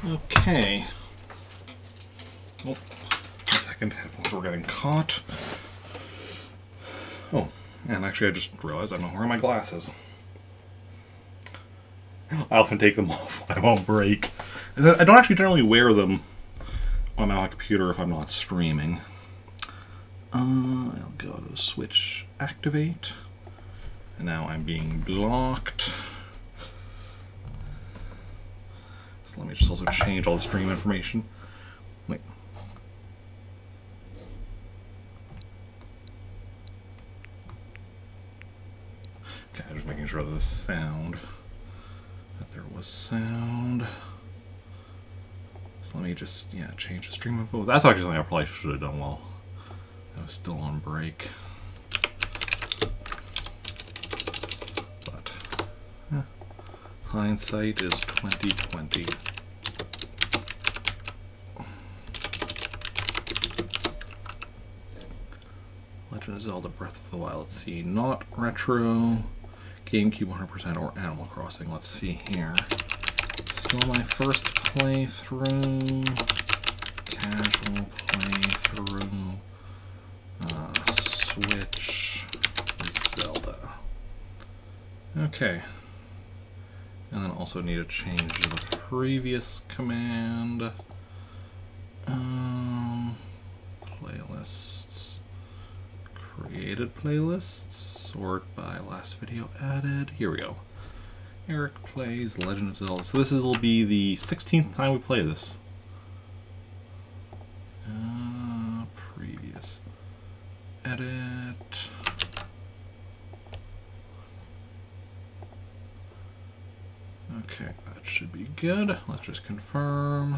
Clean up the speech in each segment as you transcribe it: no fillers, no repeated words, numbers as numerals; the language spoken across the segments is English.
Okay. Oh, a second. Headphones were getting caught. Oh, and actually I just realized I'm not wearing my glasses. I often take them off when I'm on break. I don't actually generally wear them on my computer if I'm not streaming. I'll go to switch activate. And now I'm being blocked. So let me just also change all the stream information. Wait. Okay, just making sure that the sound, that there was sound. So let me just, yeah, change the stream info. That's actually something I probably should have done while I was still on break. But, yeah, hindsight is 20/20. Legend of Zelda Breath of the Wild. Let's see, not retro, GameCube 100%, or Animal Crossing. Let's see here. Still my first playthrough, casual playthrough, Switch, Zelda. Okay. And then also need to change the previous command. Playlists. Created playlists. Sort by last video added. Here we go. Eric plays Legend of Zelda. So this will be the 16th time we play this. Previous. Edit. Okay, that should be good. Let's just confirm.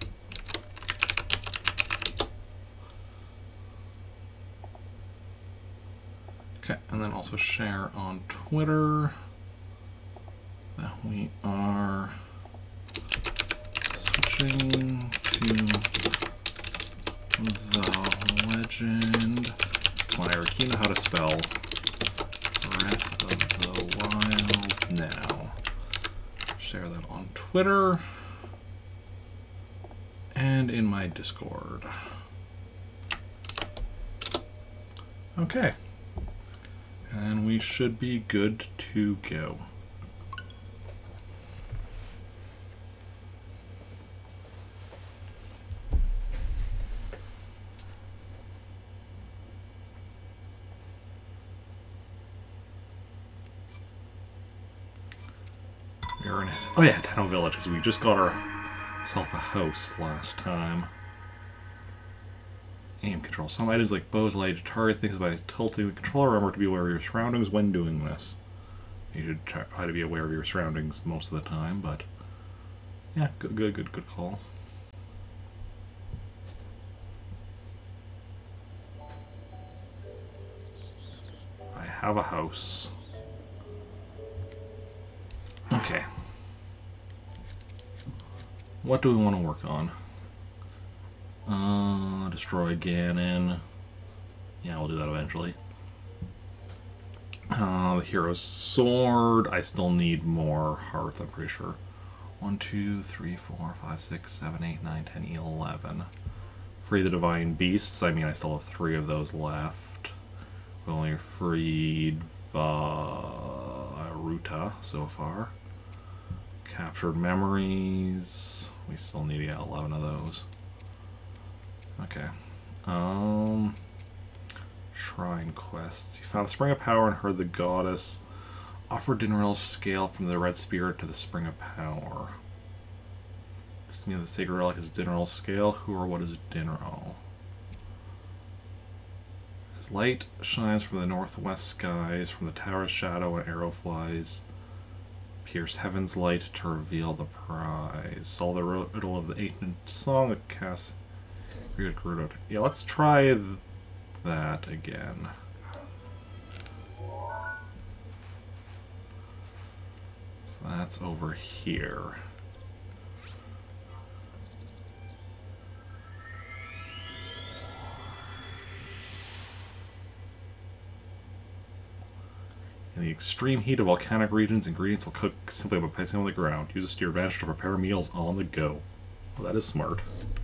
Okay, and then also share on Twitter that we are switching to the Legend. Come on, Eric, you know how to spell Breath of the Wild now. Share that on Twitter and in my Discord. Okay. And we should be good to go. We're in it. Oh yeah, Tenno Village, because we just got ourselves a house last time. Aim control. Some items like bows allow you to target things by tilting the controller. Remember to be aware of your surroundings when doing this. You should try to be aware of your surroundings most of the time, but yeah, good call. I have a house. Okay. What do we want to work on? Destroy Ganon. Yeah, we'll do that eventually. The Hero's Sword. I still need more hearts, I'm pretty sure. 1, 2, 3, 4, 5, 6, 7, 8, 9, 10, 11. Free the Divine Beasts. I mean, I still have 3 of those left. We only freed Ruta so far. Captured Memories. We still need to get 11 of those. Okay. Shrine quests. You found the Spring of Power and heard the goddess. Offer Dinral's scale from the Red Spirit to the Spring of Power. Just mean the sacred relic is Dinral's scale. Who or what is Dinral? As light shines from the northwest skies, from the tower's shadow an arrow flies. Pierce heaven's light to reveal the prize. Solve the riddle of the ancient song that casts. Yeah, let's try that again. So that's over here. In the extreme heat of volcanic regions, ingredients will cook simply by placing them on the ground. Use this to your advantage to prepare meals on the go. Well, that is smart.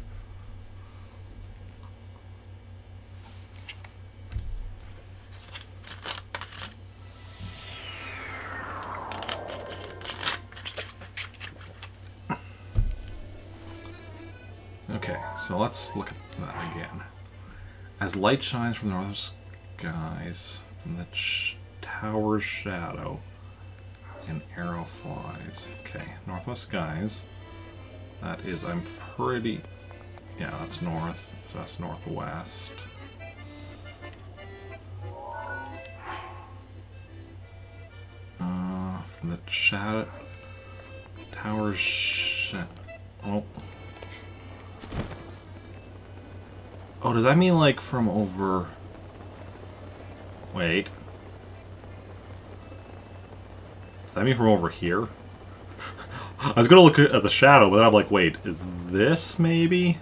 Okay, so let's look at that again. As light shines from the northern skies, from the tower's shadow, an arrow flies. Okay, northwest skies. That is, I'm pretty... Yeah, that's north. So that's northwest. From the shadow... Tower's oh. Oh, does that mean like from over... Wait. Does that mean from over here? I was gonna look at the shadow, but then I'm like, wait, is this maybe?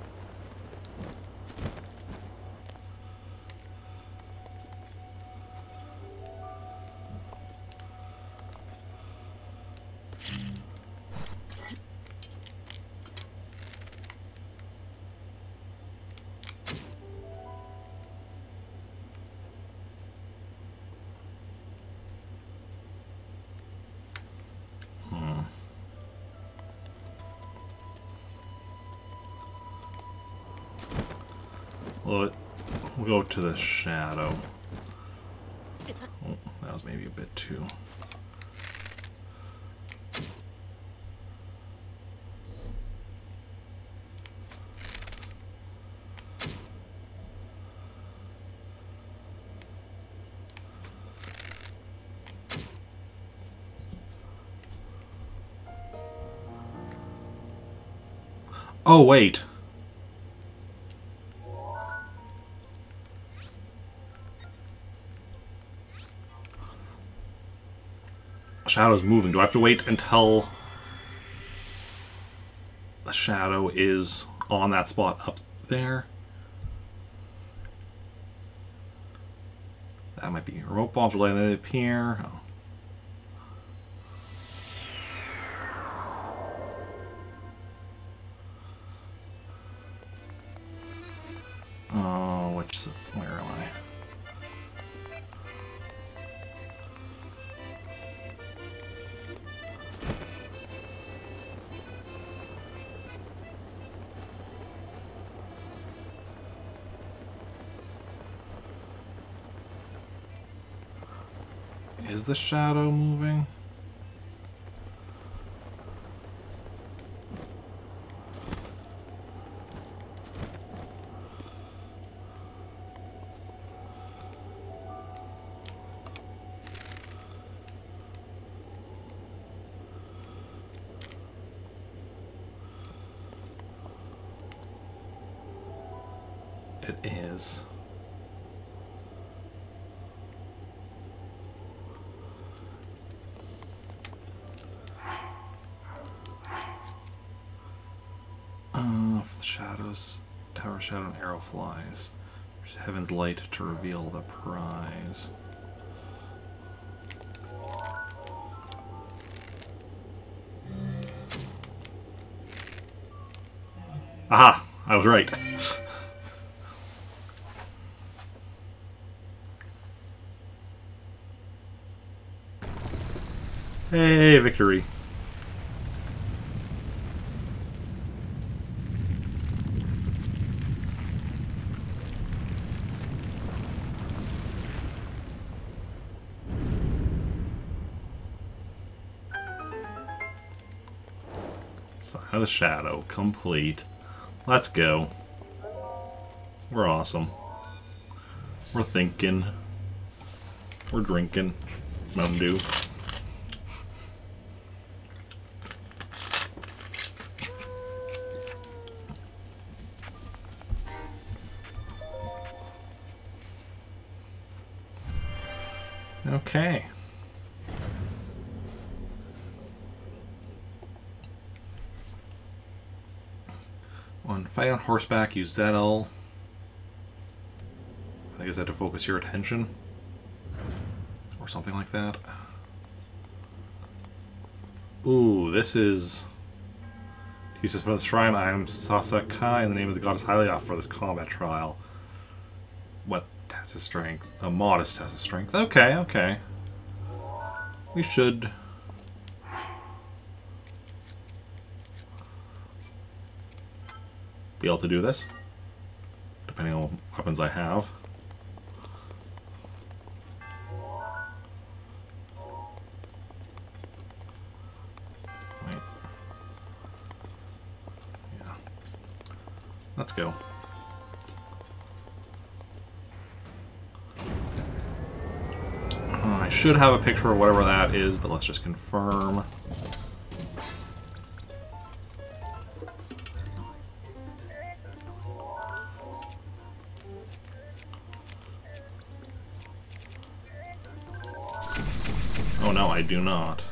Well, we'll go to the shadow. Oh, that was maybe a bit too... Oh, wait. Shadow's moving. Do I have to wait until the shadow is on that spot up there? That might be remote bombs will they appear. Oh. Oh, where am I? Is the shadow moving? It is. The shadows, tower shadow and arrow flies. There's heaven's light to reveal the prize. Aha! I was right. Hey, victory. Sign of the Shadow, complete. Let's go. We're awesome. We're thinking. We're drinking. Mountain Dew. Okay. When fighting on horseback, use Zedel. I guess I have to focus your attention. Or something like that. Ooh, this is... He says, for the shrine, I am Sasakai in the name of the goddess Hylia for this combat trial. What test of strength? A modest test of strength. Okay, okay. We should... be able to do this, depending on what weapons I have. Wait. Yeah. Let's go. I should have a picture of whatever that is, but let's just confirm. Oh no, I do not.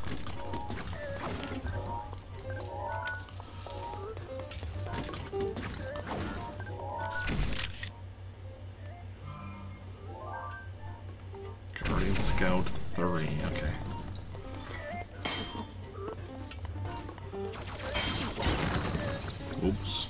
Guardian Scout 3, okay. Oops.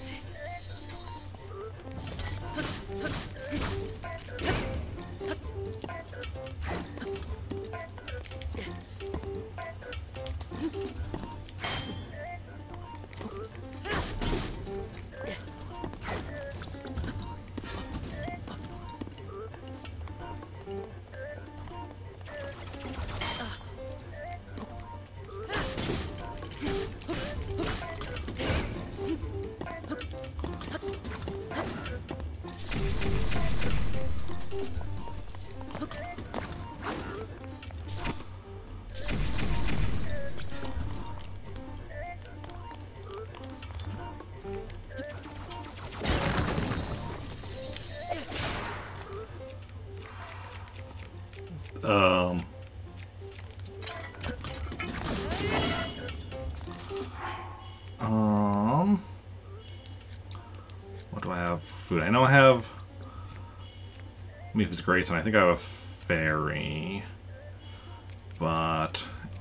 What do I have for food? I know I have Mipha's Grace, and I think I have a fairy, but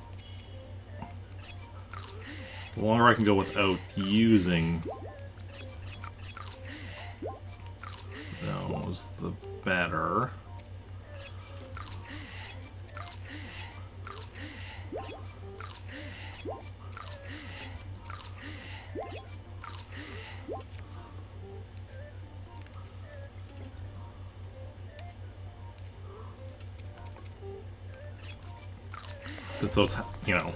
the longer I can go without using those, the better. Since those, you know.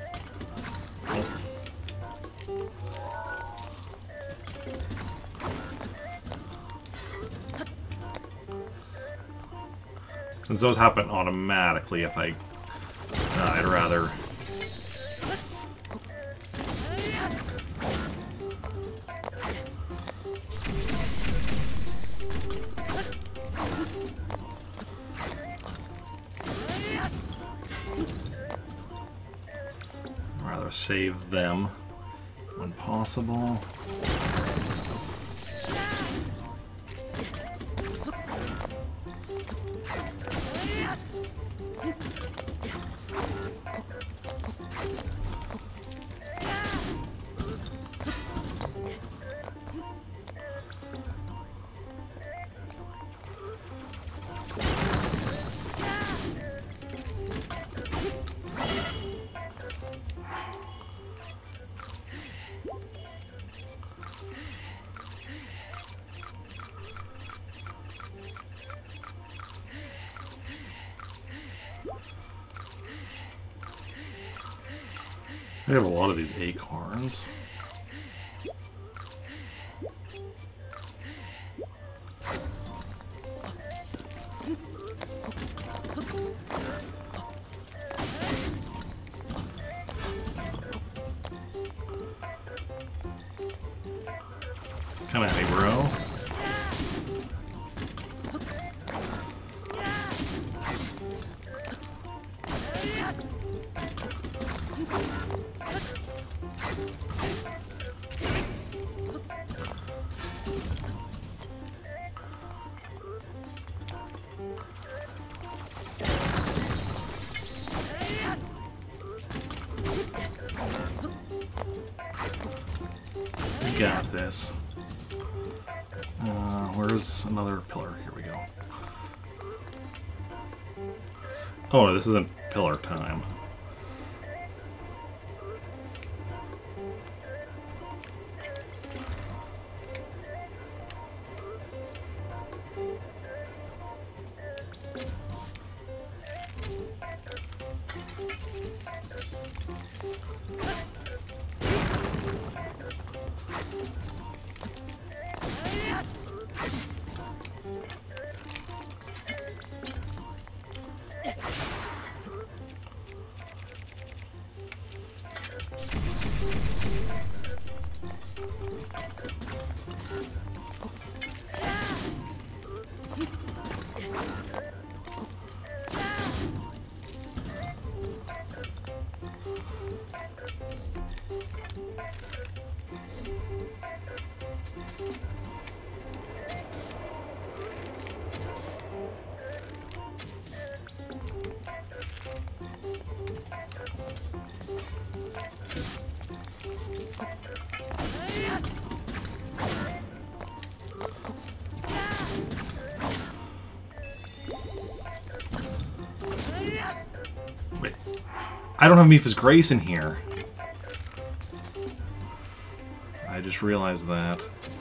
Since those happen automatically, if I... I'd rather... save them when possible. I have a lot of these acorns. Come at me, bro. got this. Where's another pillar? Here we go. Oh, this isn't pillar time. Wait. I don't have Mipha's Grace in here. I just realized that.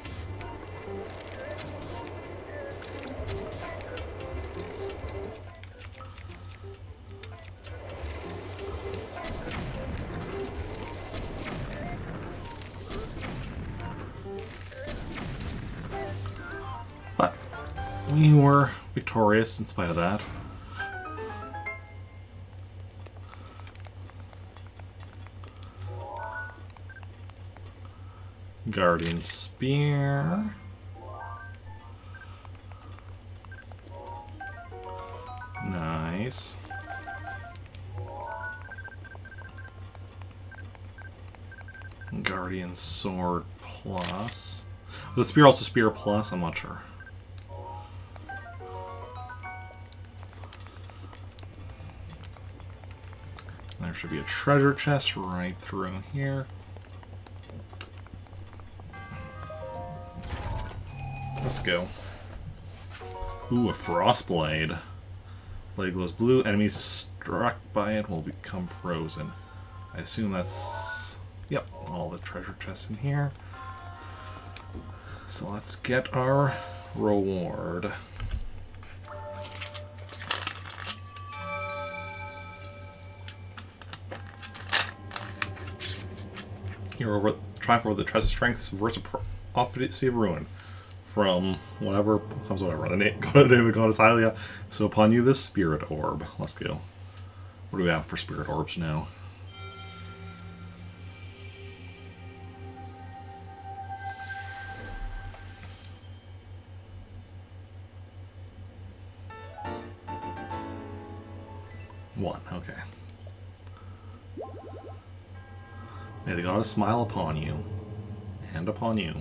But we were victorious in spite of that. Guardian Spear. Nice. Guardian Sword Plus. The Spear also Spear Plus? I'm not sure. There should be a treasure chest right through here. Let's go. Ooh, a Frostblade. Blade glows blue. Enemies struck by it will become frozen. I assume that's... Yep, all the treasure chests in here. So let's get our reward. Here, over trying for the treasure strength versus Prophecy of Ruin. From whatever comes whatever. The name, go to the name of Goddess Hylia. So upon you, this Spirit Orb. Let's go. What do we have for Spirit Orbs now? One, okay. May the Goddess smile upon you, and upon you.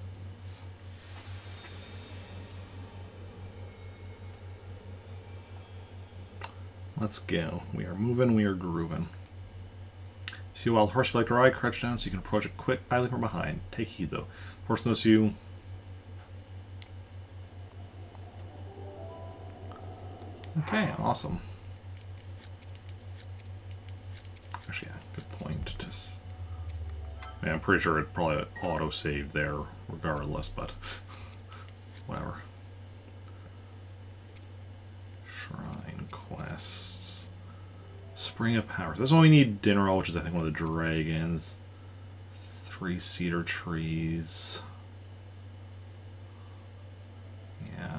Let's go. We are moving, we are grooving. See a wild horse you like to ride, crouch down so you can approach it quietly from behind. Take heed though. The horse knows you. Okay, awesome. Actually, yeah, good point. Just, yeah, I'm pretty sure it probably auto-saved there regardless, but whatever. Shrine quests. Spring of Powers. This one we need Dinnerall, which is I think one of the dragons. 3 cedar trees. Yeah.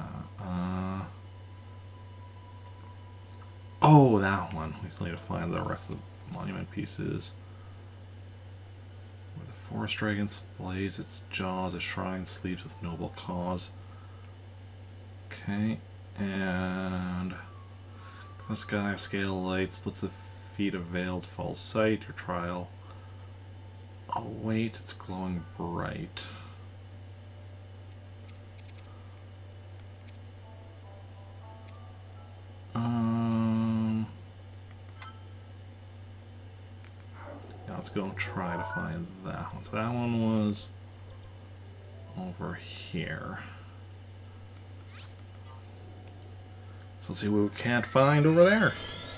Oh, that one. We still need to find the rest of the monument pieces. Where the forest dragon displays its jaws, a shrine sleeps with noble cause. Okay. And the sky of scale light splits the feet of veiled false sight. Your trial. Oh wait, it's glowing bright. Yeah, let's go and try to find that one. So that one was over here. So let's see what we can't find over there.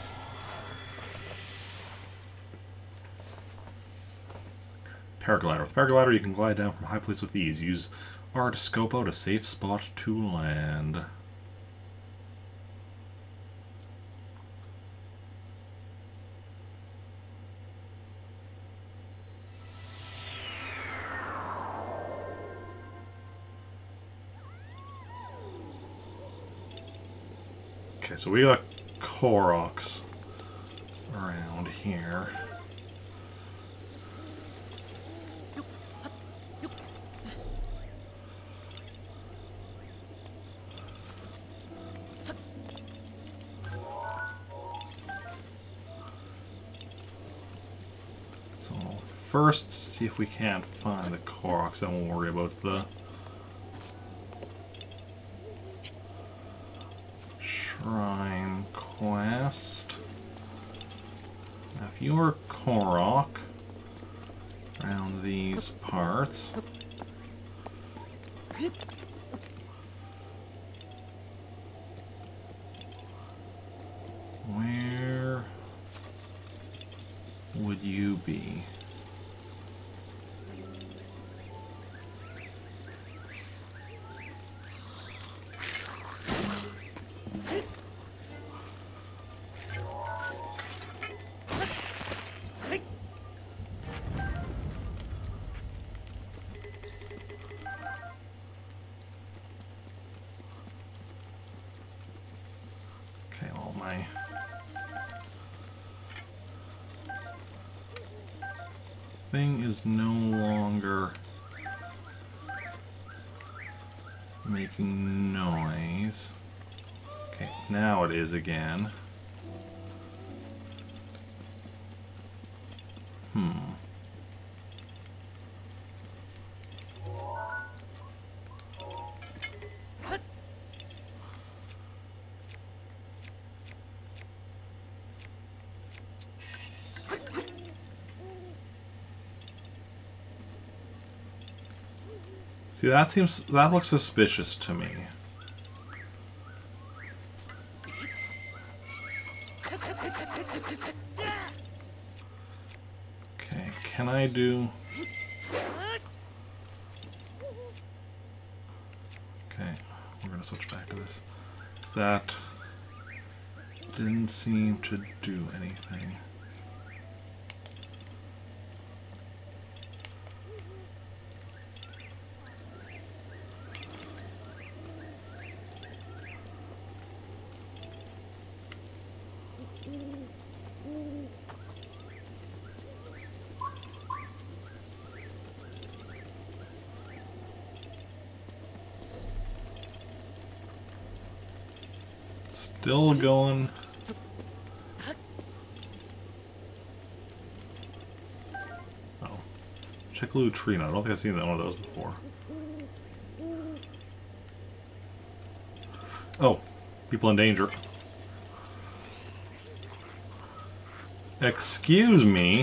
Paraglider. With Paraglider, you can glide down from high places with ease. Use R to scope out a safe spot to land. Okay, so we got Koroks around here. So first, see if we can't find the Koroks, then we'll worry about the Shrine quest. Now, if you were Korok around these parts, where would you be? Okay, all my thing is no longer making noise. Okay, now it is again. See, that looks suspicious to me. Okay, can I do... Okay, we're gonna switch back to this. 'Cause that didn't seem to do anything. Still going. Oh. Cheklu Trina. I don't think I've seen one of those before. Oh. People in danger. Excuse me.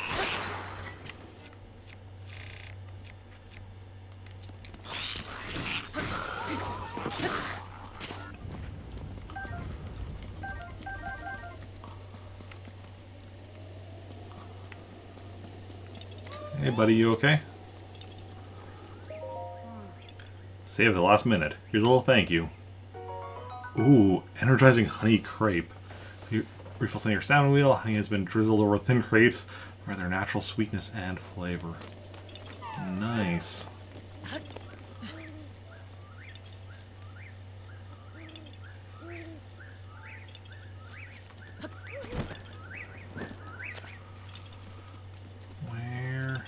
Hey buddy, you okay? Save the last minute. Here's a little thank you. Ooh, energizing honey crepe. You refilling your sound wheel. Honey has been drizzled over thin crepes for their natural sweetness and flavor. Nice. Where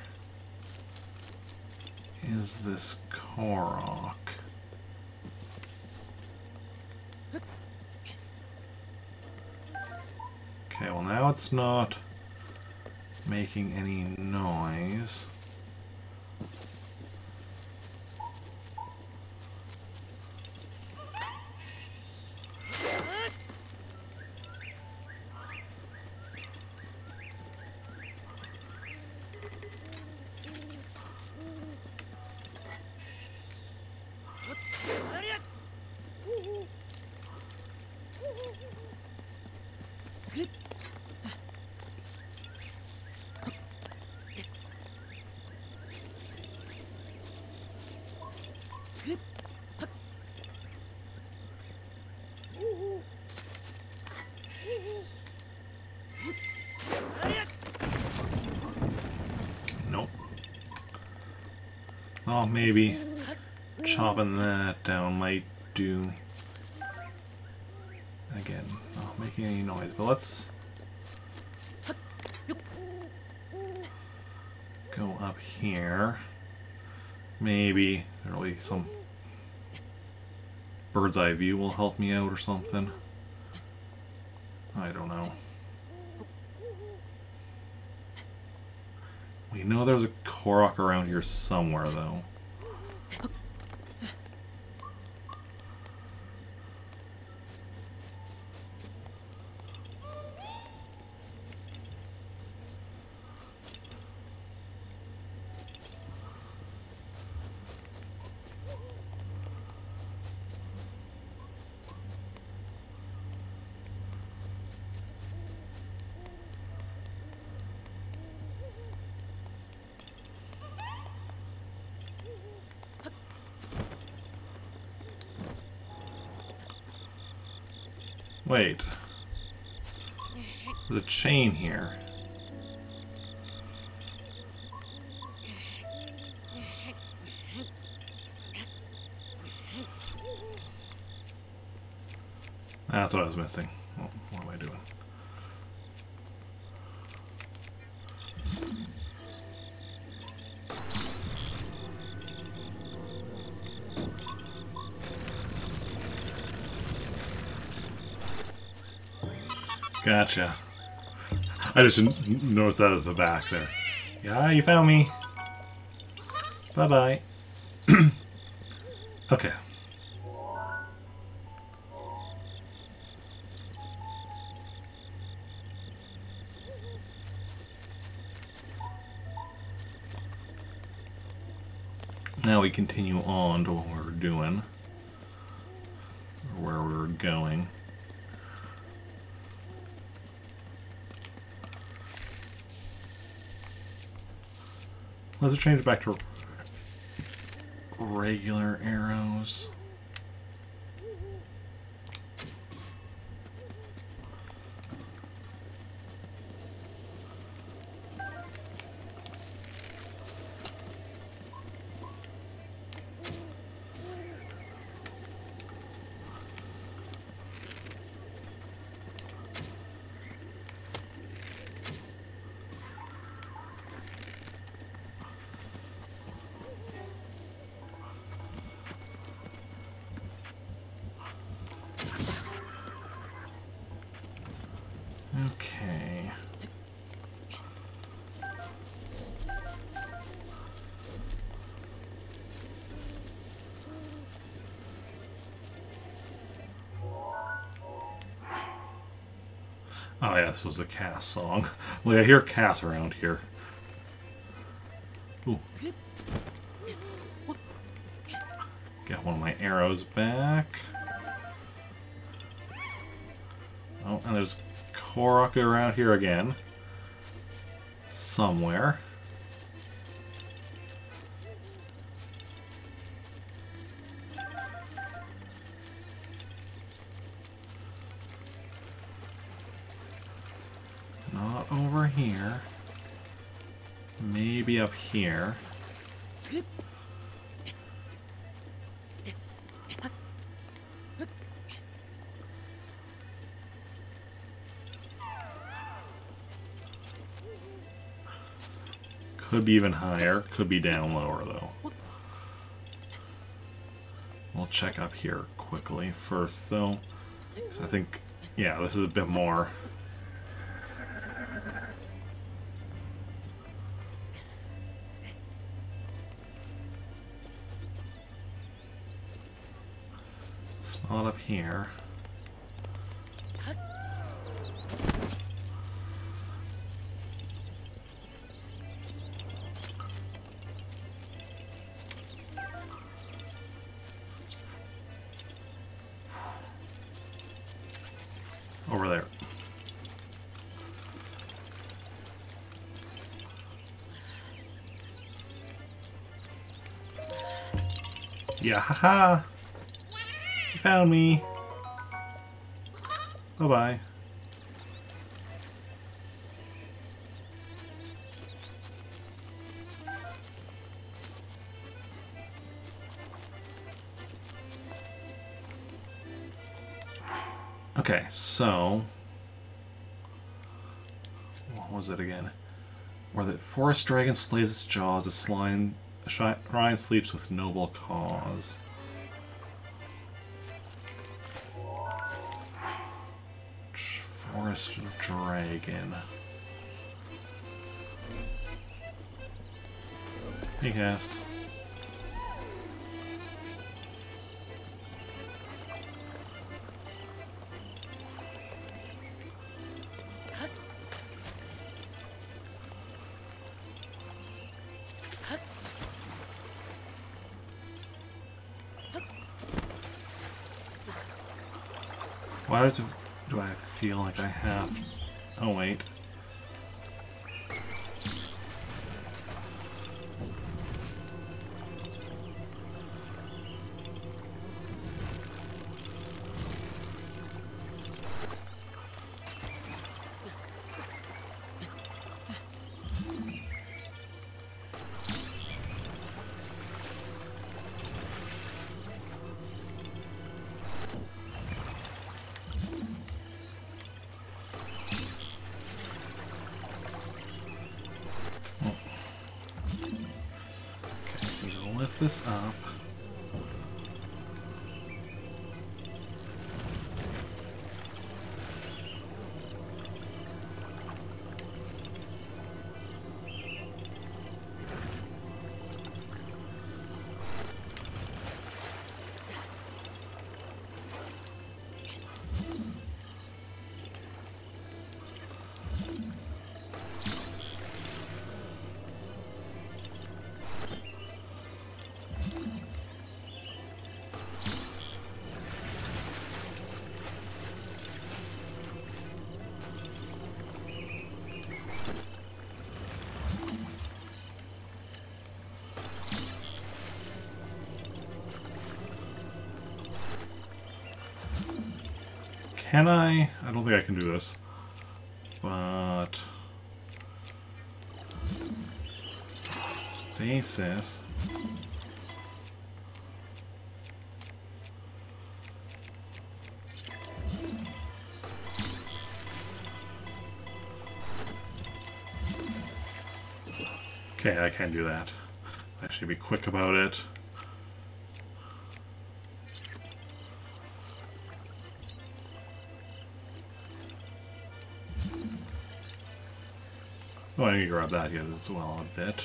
is this Korok? Okay, well now it's not making any noise. Oh, maybe chopping that down might do. Again, not making any noise, but let's go up here. Maybe there'll be some bird's eye view will help me out or something. I don't know. We know there's a Korok around here somewhere, though. Wait. There's a chain here. That's what I was missing. Oh, what am I doing? Gotcha. I just noticed that at the back there. Yeah, you found me. Bye-bye. Okay. Now we continue on to what we're doing. Or where we were going. Let's change it back to regular arrows. Okay. Oh yeah, this was a Cass song. Like I hear Cass around here. Ooh. Get one of my arrows back. Oh, and there's Korok around here again. Somewhere. Not over here. Maybe up here. Could be even higher. Could be down lower, though. We'll check up here quickly first, though. I think, yeah, this is a bit more. It's not up here. Over there. Yeah, haha! You found me! Bye-bye. Okay, so what was it again? Where the forest dragon slays its jaws, the shrine sleeps with noble cause. Forest dragon. Hey, guys. Why do I feel like I have... Oh, wait. Lift this up. Can I? I don't think I can do this. But... Stasis... Okay, I can do that. I should be quick about it. Oh, I need to grab that yet as well a bit.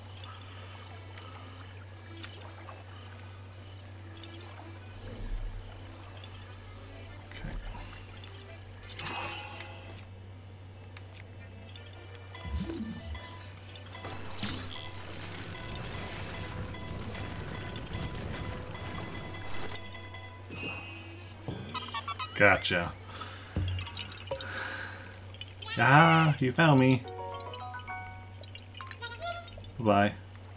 Okay. Gotcha. Ah, you found me. Bye.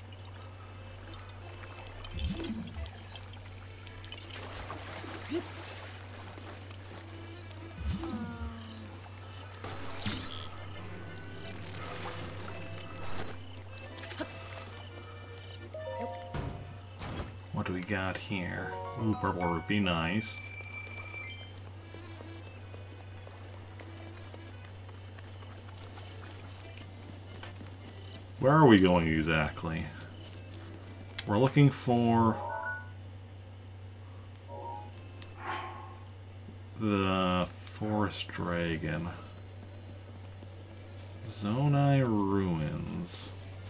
What do we got here? Ooh, purple would be nice. Where are we going exactly? We're looking for the forest dragon. Zonai Ruins.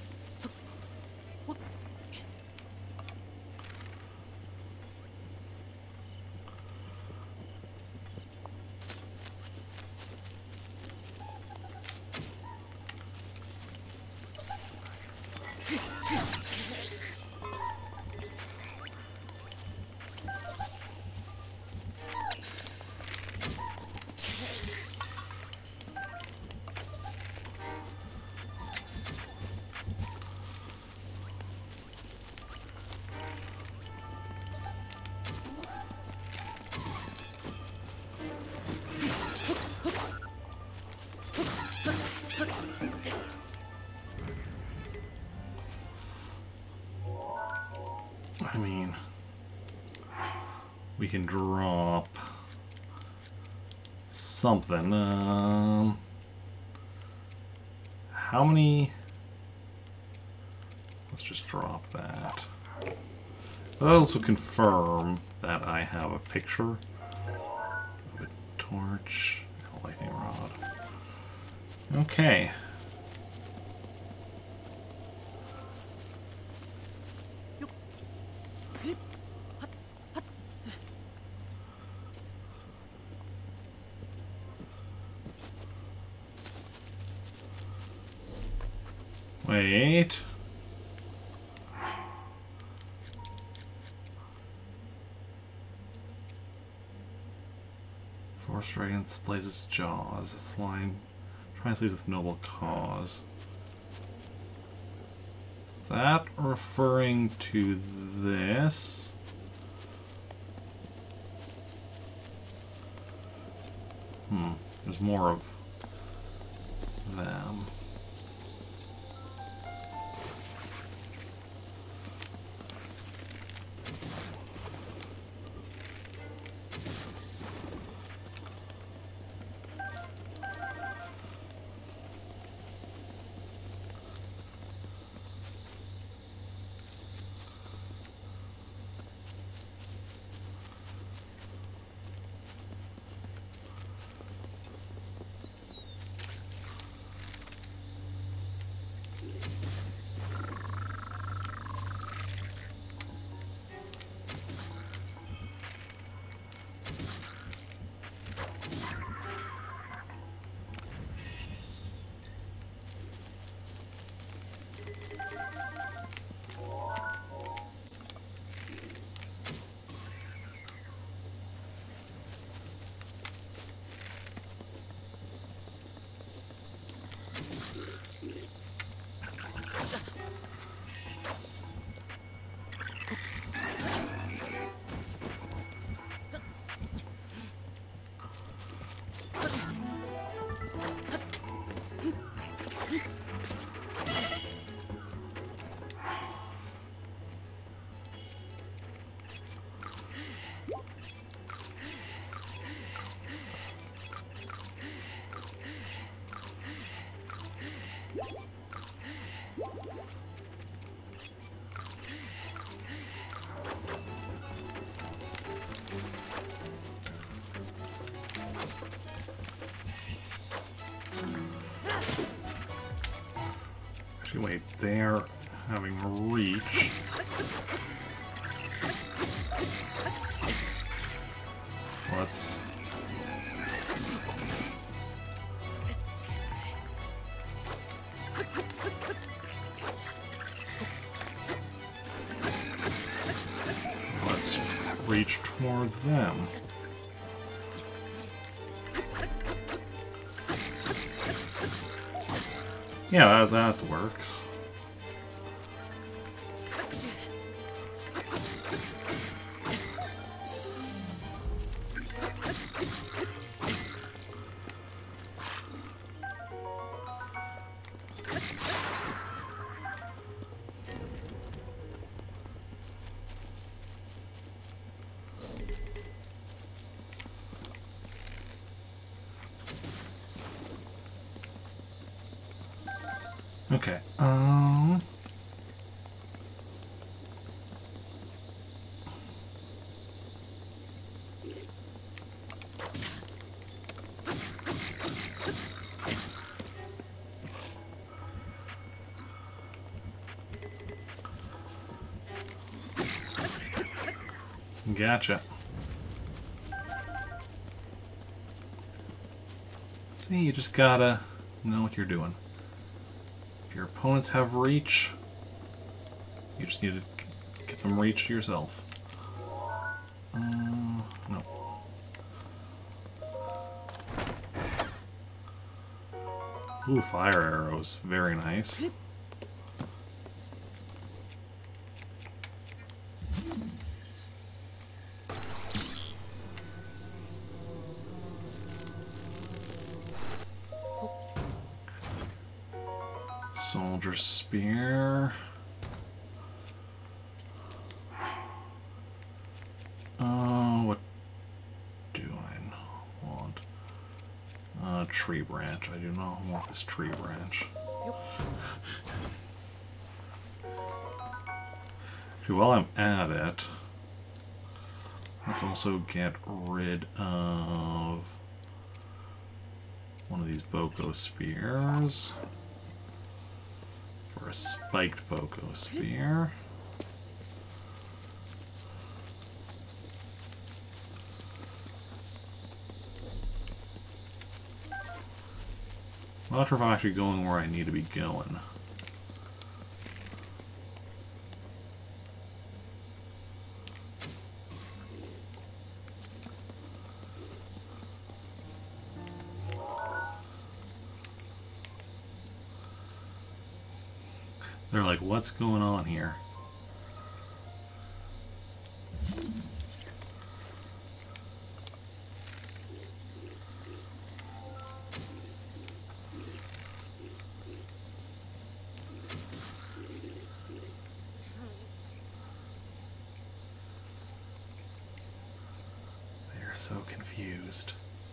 I mean, we can drop something. How many? Let's just drop that. I'll also confirm that I have a picture of a torch and a lightning rod. Okay. Wait. Force Radiant displays its jaws. Its line translates with noble cause. Is that referring to this? There's more of them. Wait, they're having reach. So let's... let's reach towards them. Yeah, that works. Okay, gotcha. See, you just gotta know what you're doing. If your opponents have reach, you just need to get some reach yourself. No. Ooh, fire arrows. Very nice. Soldier spear. What do I want? tree branch. I do not want this tree branch. Okay, while I'm at it, let's also get rid of one of these Boko spears for a spiked Boko spear. I'm not sure if I'm actually going where I need to be going. They're like, what's going on here? They're so confused.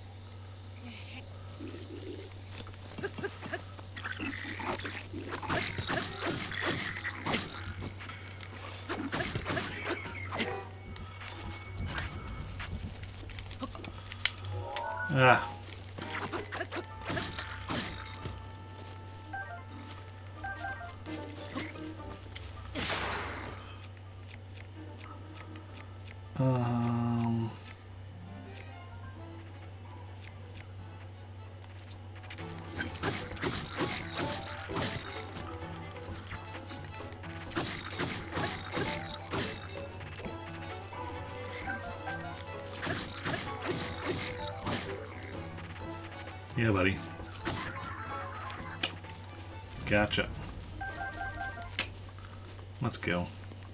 Ah. Um. Yeah, buddy. Gotcha. Let's go.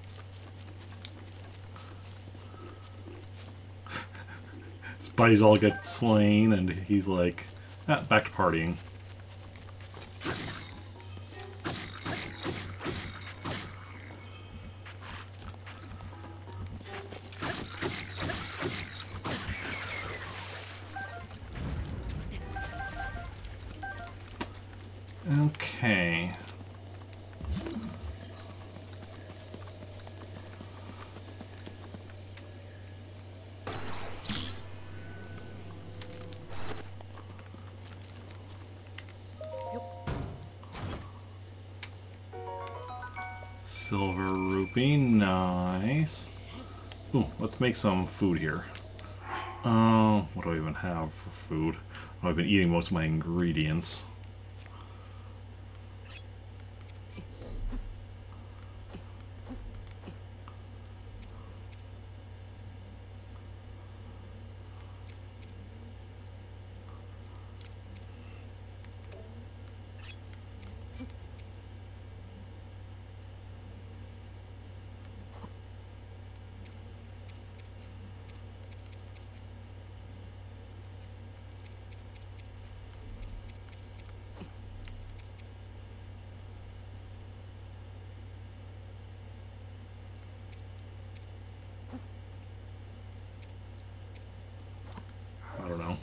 His buddies all get slain, and he's like, ah, back to partying. Okay. Silver rupee, nice. Ooh, let's make some food here. What do I even have for food? Oh, I've been eating most of my ingredients. I don't know.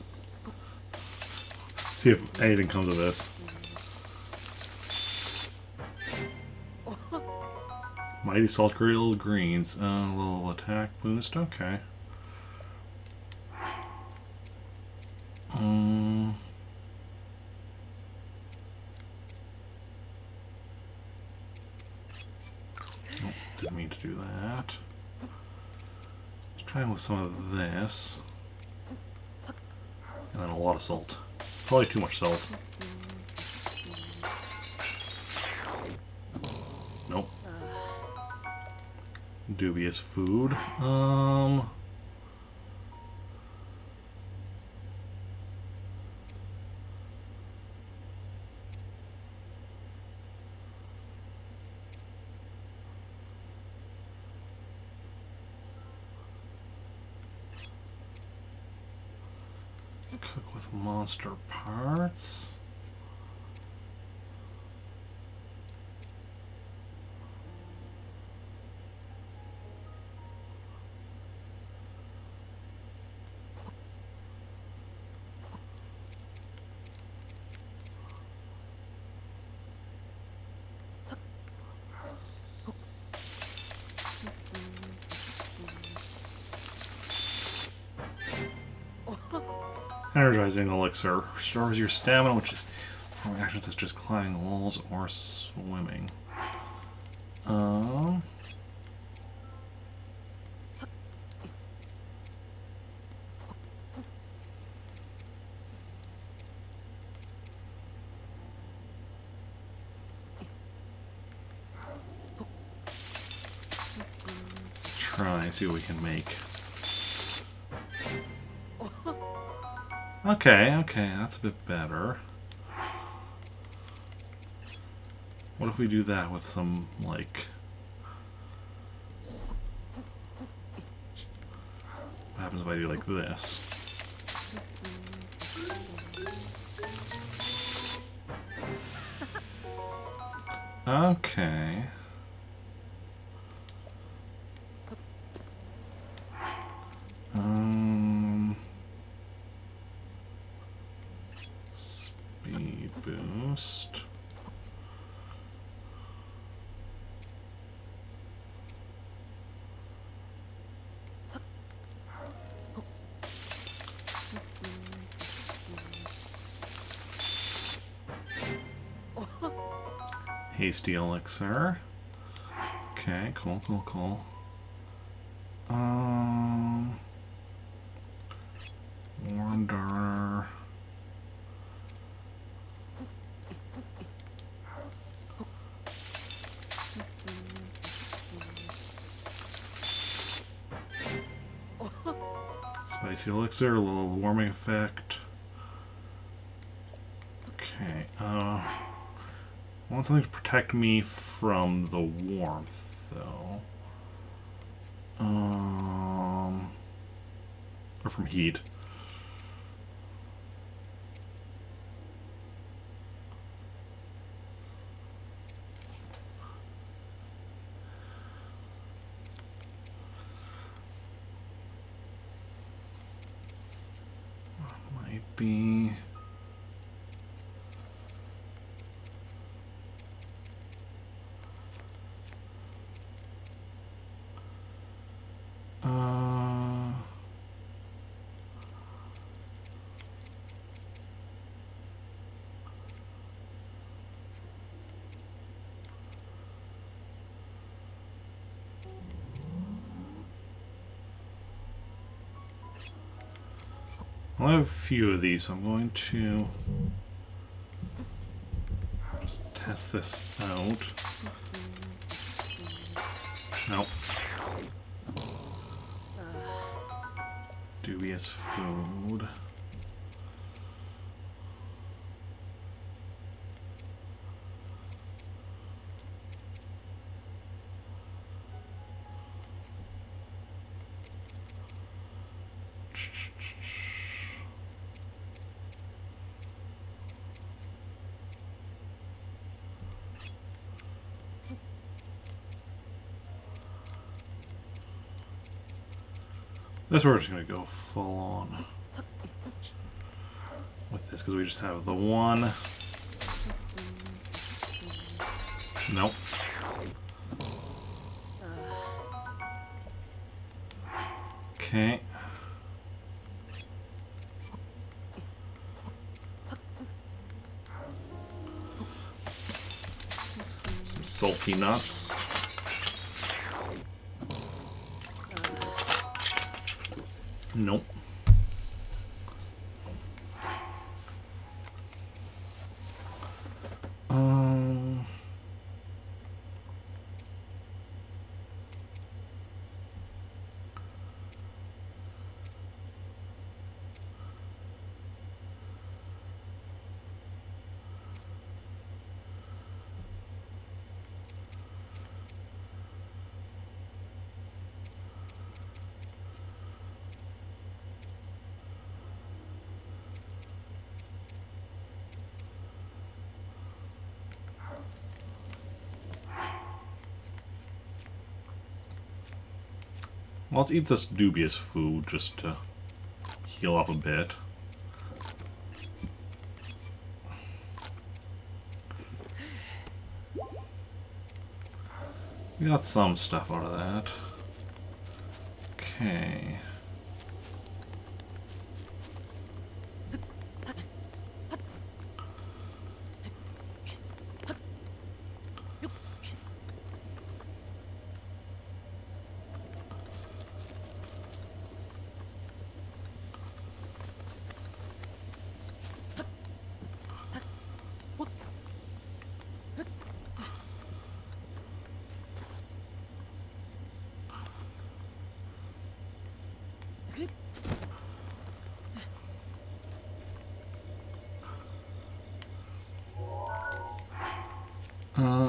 See if anything comes of this. Mighty Salt Grilled Greens. A little attack boost. Okay. Oh, didn't mean to do that. Let's try with some of this. And then a lot of salt. Probably too much salt. Nope. Dubious food. Cook with monster parts. Energizing elixir. Restores your stamina, which is from actions such as climbing walls or swimming. Try, see what we can make. Okay, that's a bit better. What if we do that with some, like... What happens if I do like this? Okay. Speed boost. Hasty elixir. Okay, cool. Warm Darner. Spicy elixir, a little warming effect. Okay, I want something to protect me from the warmth, though. Or from heat. Might be... I have a few of these, so I'm going to just test this out. Nope. Dubious food. This we're just going to go full on with this because we just have the one. Nope. Okay. Some salty nuts. Nope. Well, let's eat this dubious food just to heal up a bit. We got some stuff out of that. Okay.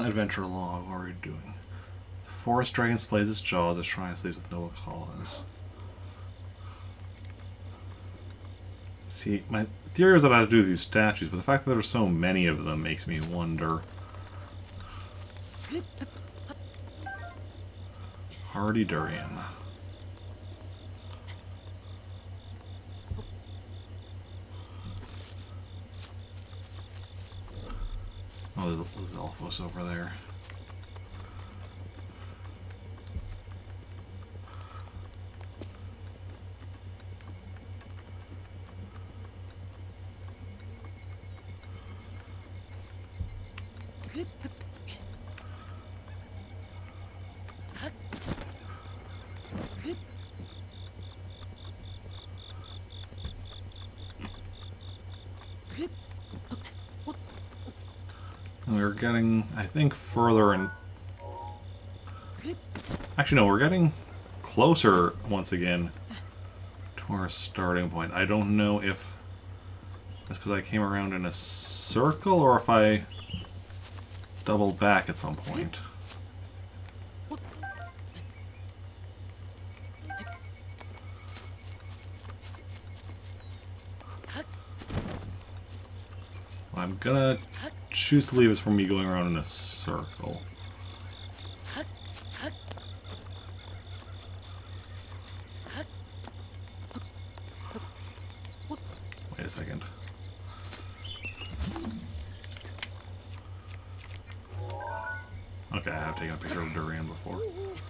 adventure log. What are we doing? The forest dragon displays its jaws as shrine sleeps with no cause. See, my theory was that I had to do these statues, but the fact that there are so many of them makes me wonder. Hardy Durian. Oh, there's Zelphos over there. And we're getting, I think, further in... Actually, no, we're getting closer, once again, to our starting point. I don't know if that's because I came around in a circle, or if I doubled back at some point. I'm gonna choose to leave us from me going around in a circle. Wait a second. Okay, I have taken a picture of Durian before.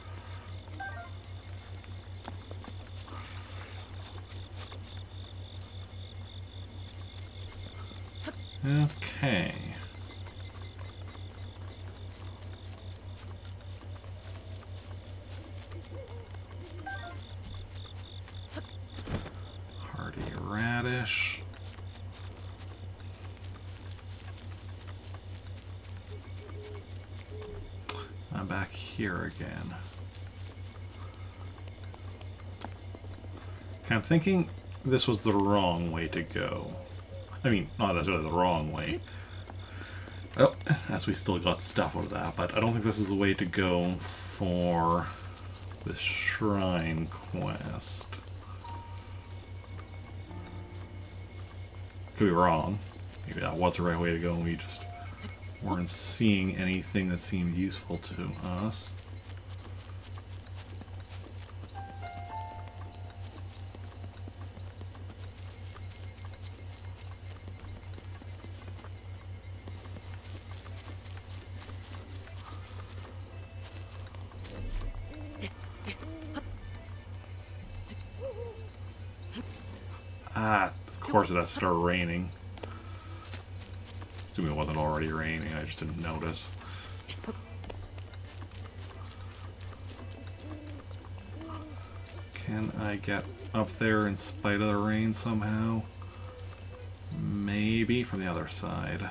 Okay. Hardy radish. I'm back here again. Okay, I'm thinking this was the wrong way to go. I mean, not necessarily the wrong way. Oh, as we still got stuff out of that, but I don't think this is the way to go for the shrine quest. Could be wrong. Maybe that was the right way to go and we just weren't seeing anything that seemed useful to us. Ah, of course it has to start raining. Assuming it wasn't already raining, I just didn't notice. Can I get up there in spite of the rain somehow? Maybe from the other side.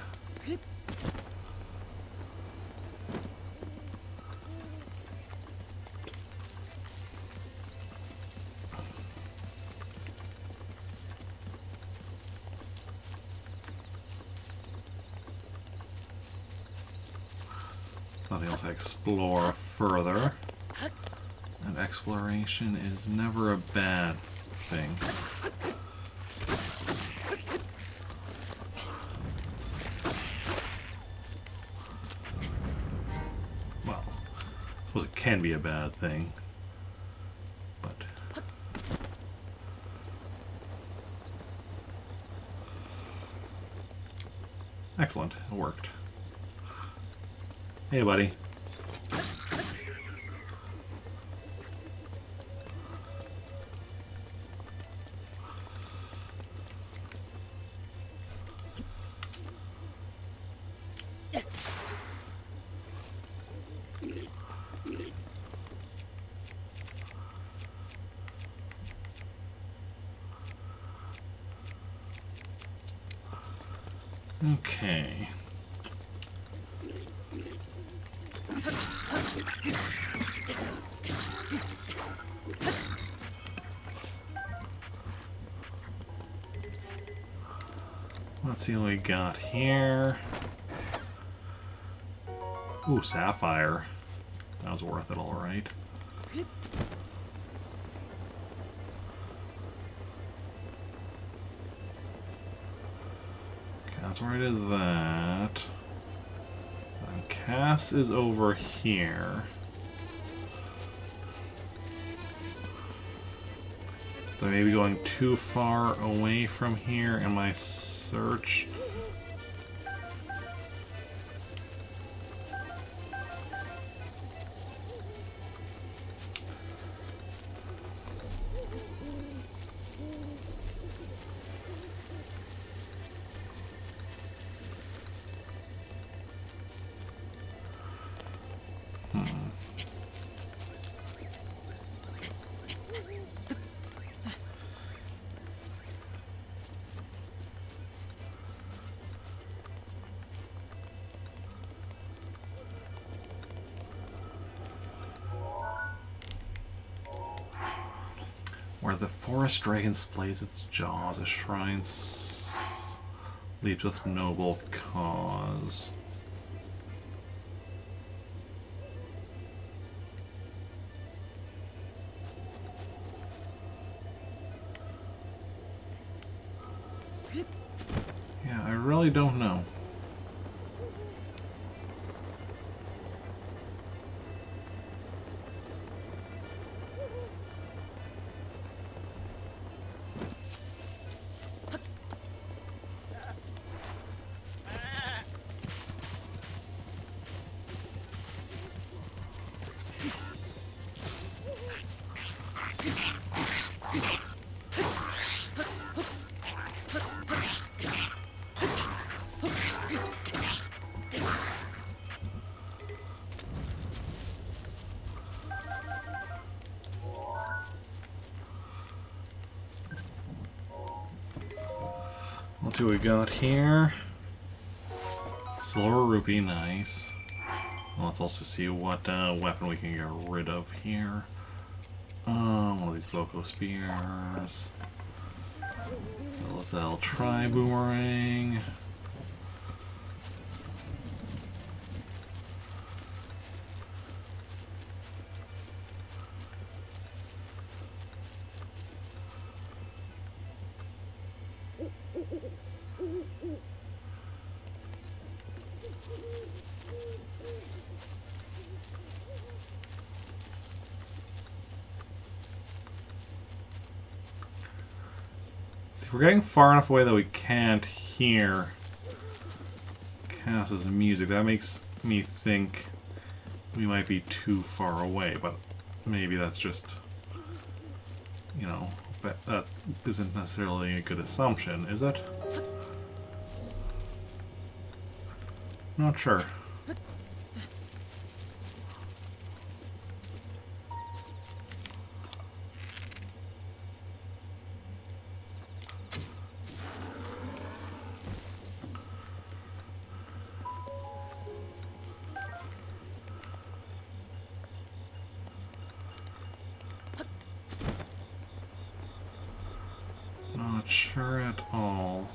Nothing else to explore further. And exploration is never a bad thing. Well, I suppose it can be a bad thing. But... excellent, it worked. Hey, buddy. Okay. Let's see what we got here. Ooh, sapphire. That was worth it, alright. Okay, that's where I did that. And Cass is over here. So maybe going too far away from here in my search. Where the forest dragon splays its jaws, a shrine leaps with noble cause. Yeah, I really don't know. Let's see what we got here. Silver rupee, nice. Let's also see what weapon we can get rid of here. One of these Boko spears. Lizelle tri-boomerang. If we're getting far enough away that we can't hear Cass's music, that makes me think we might be too far away, but maybe that's just, you know, that isn't necessarily a good assumption, is it? Not sure. Not sure at all.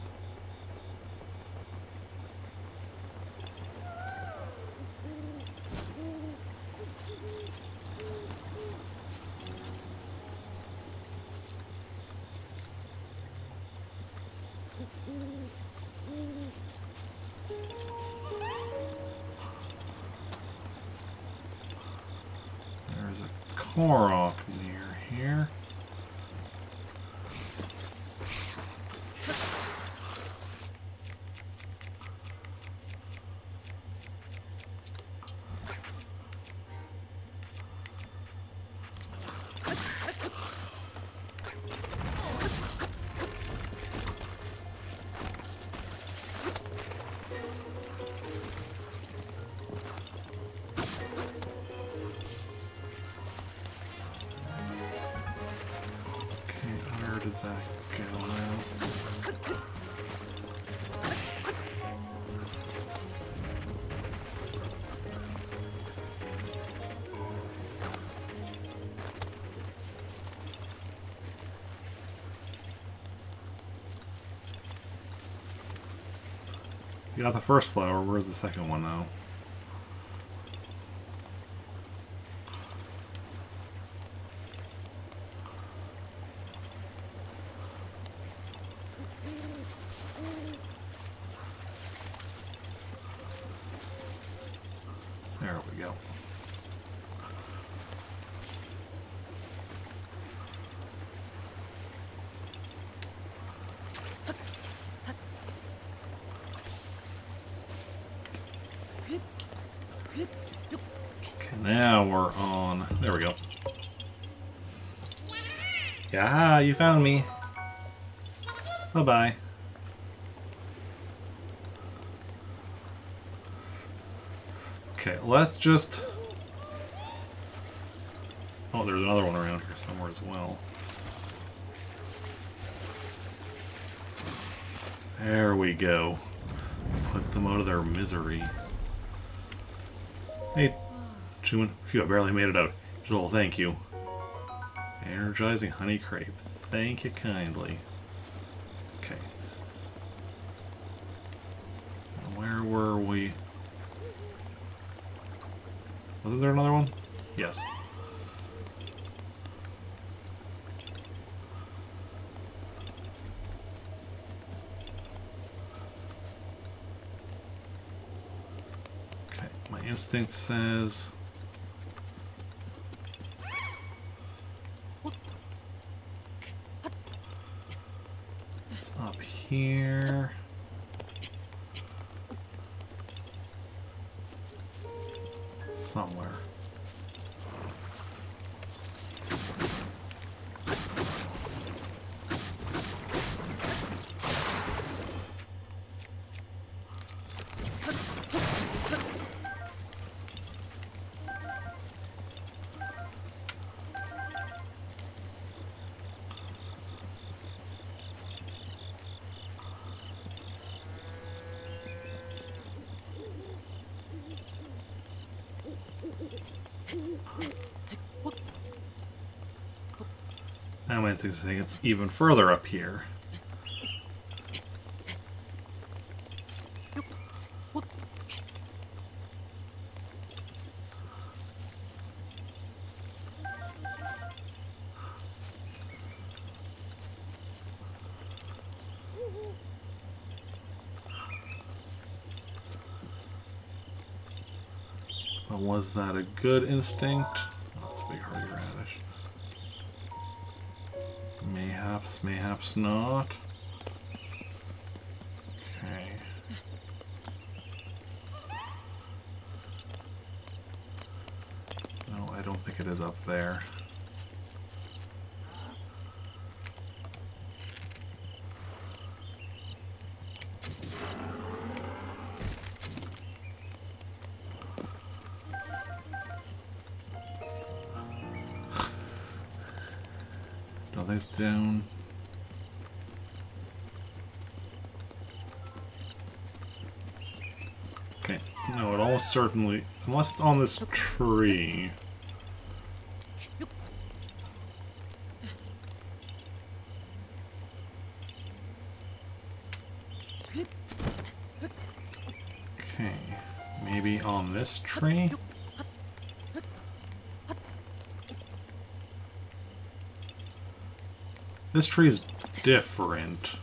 There's a Korok near here. Did that go now? You got the first flower, where's the second one now? Okay, now we're on. There we go. Yeah, you found me. Bye-bye. Okay, let's just... Oh, there's another one around here somewhere as well. There we go. Put them out of their misery. Hey, Chuman. Phew, I barely made it out. Here's a little thank you. Energizing honey crepe. Thank you kindly. Okay. Now where were we? Wasn't there another one? Yes. Okay, my instinct says... It's up here. Somewhere. Now my instinct is saying it's even further up here. But was that a good instinct? Oh, that's a big hardy radish. Mayhaps, mayhaps not. Okay. No, I don't think it is up there. Nothing's down. Okay, no, it almost certainly, unless it's on this tree. Okay, maybe on this tree? This tree is different.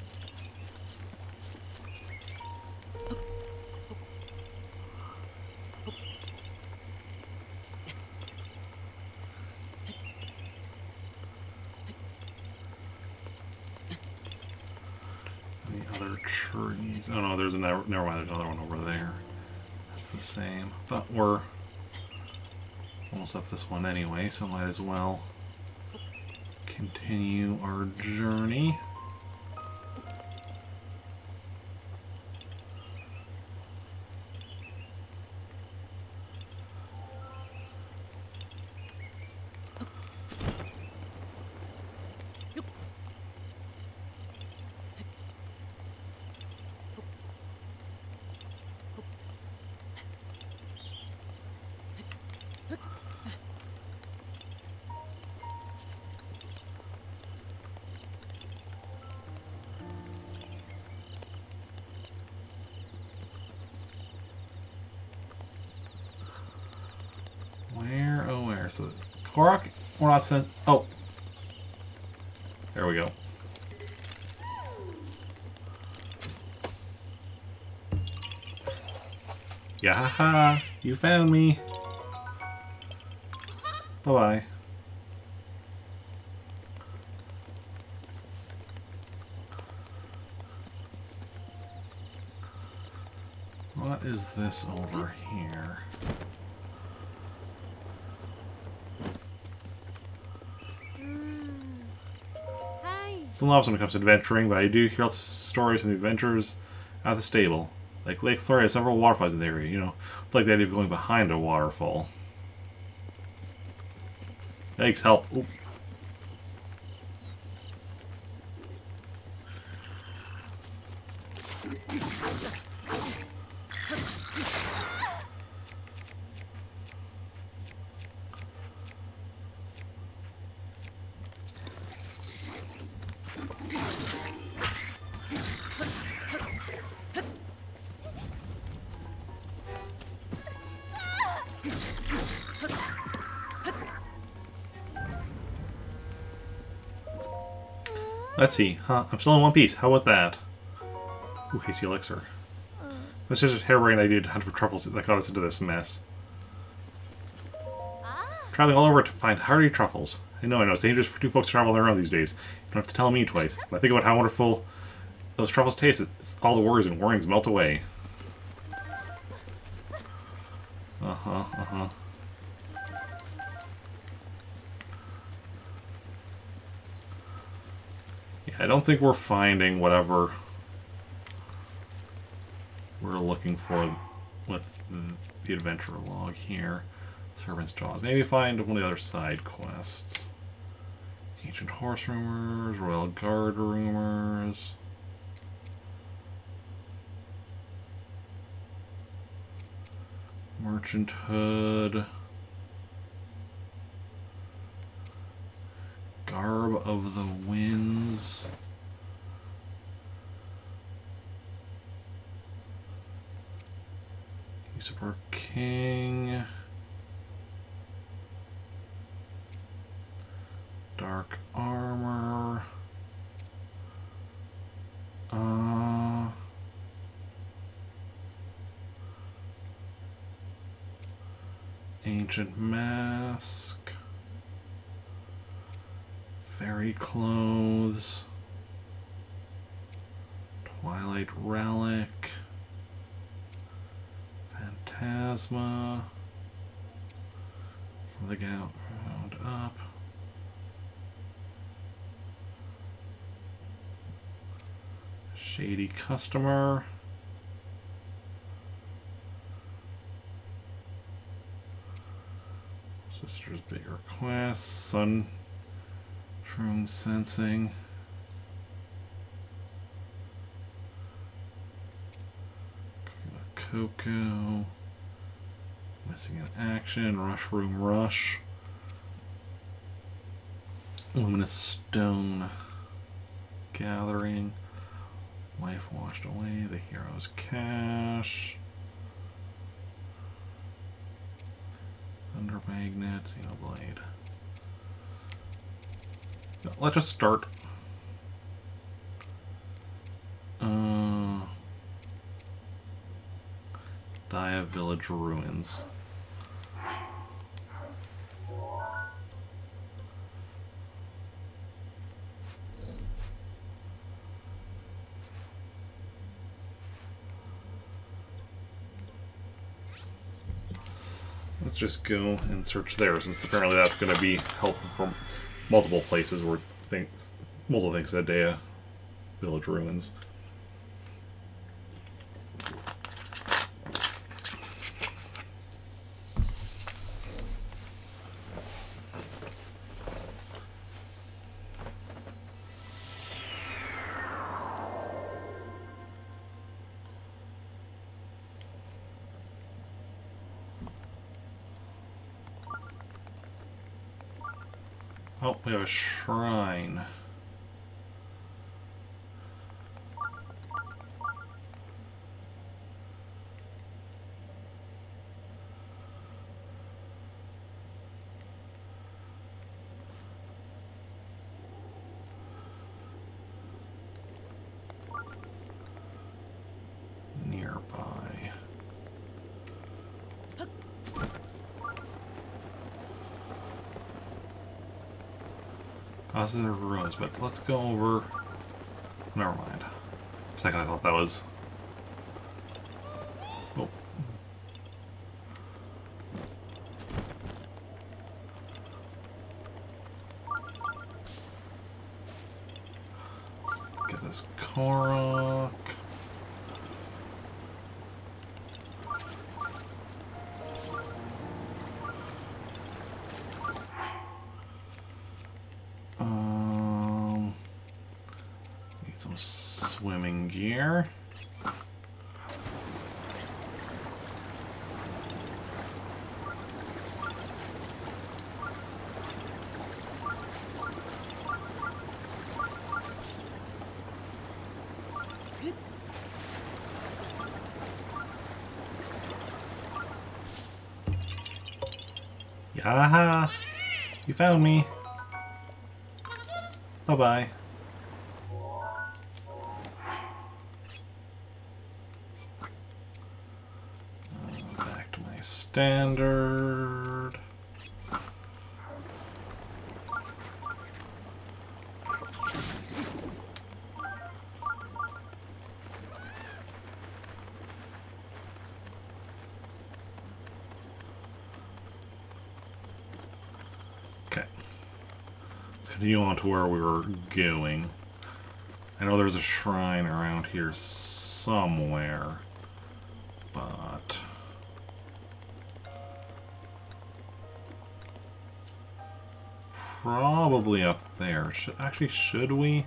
The other trees. Oh no, there's another. Never mind. There's another one over there. That's the same. But we're almost up this one anyway, so might as well continue our journey. Where? Oh, where? So, Korok, we're not sent. Oh. There we go. Yahaha! You found me! Bye-bye. What is this over here? Still loves when it comes to adventuring, but I do hear lots of stories from the adventures at the stable. Like Lake Flurry has several waterfalls in the area, you know. It's like the idea of going behind a waterfall. Thanks, help. Oop. Let's see. Huh? I'm still in one piece. How about that? Ooh, hasty elixir. This is a harebrained idea to hunt for truffles that got us into this mess. Traveling all over to find hardy truffles. I know, it's dangerous for two folks to travel on their own these days. You don't have to tell me twice. But I think about how wonderful those truffles taste. All the worries and worryings melt away. Yeah, I don't think we're finding whatever we're looking for with the adventure log here. Servant's Jaws. Maybe find one of the other side quests. Ancient Horse Rumors, Royal Guard Rumors. Merchant Hood. Garb of the Winds. Usurper King. Dark Armor. Ancient Mask. Fairy Clothes. Twilight Relic. Phantasma. From the ground up. Shady Customer. Sister's Big Request. Sun Shroom Sensing. Cooking with Cocoa. Missing in Action. Rush Room Rush. Luminous Stone Gathering. Life Washed Away. The Hero's Cache. Thunder Magnet. Xenoblade. Let's just start. Dia Village Ruins. Let's just go and search there, since apparently that's going to be helpful from multiple places where multiple things at Dia Village Ruins. Oh, we have a shrine. Nearby. Positive ruins, but let's go over... Never mind. For a second I thought that was... Oh. Let's get this Korok. Need some swimming gear. Yaha! You found me. Bye-bye. Back to my standard. Okay. Let's continue on to where we were going. I know there's a shrine around here somewhere, but... Probably up there. Should we?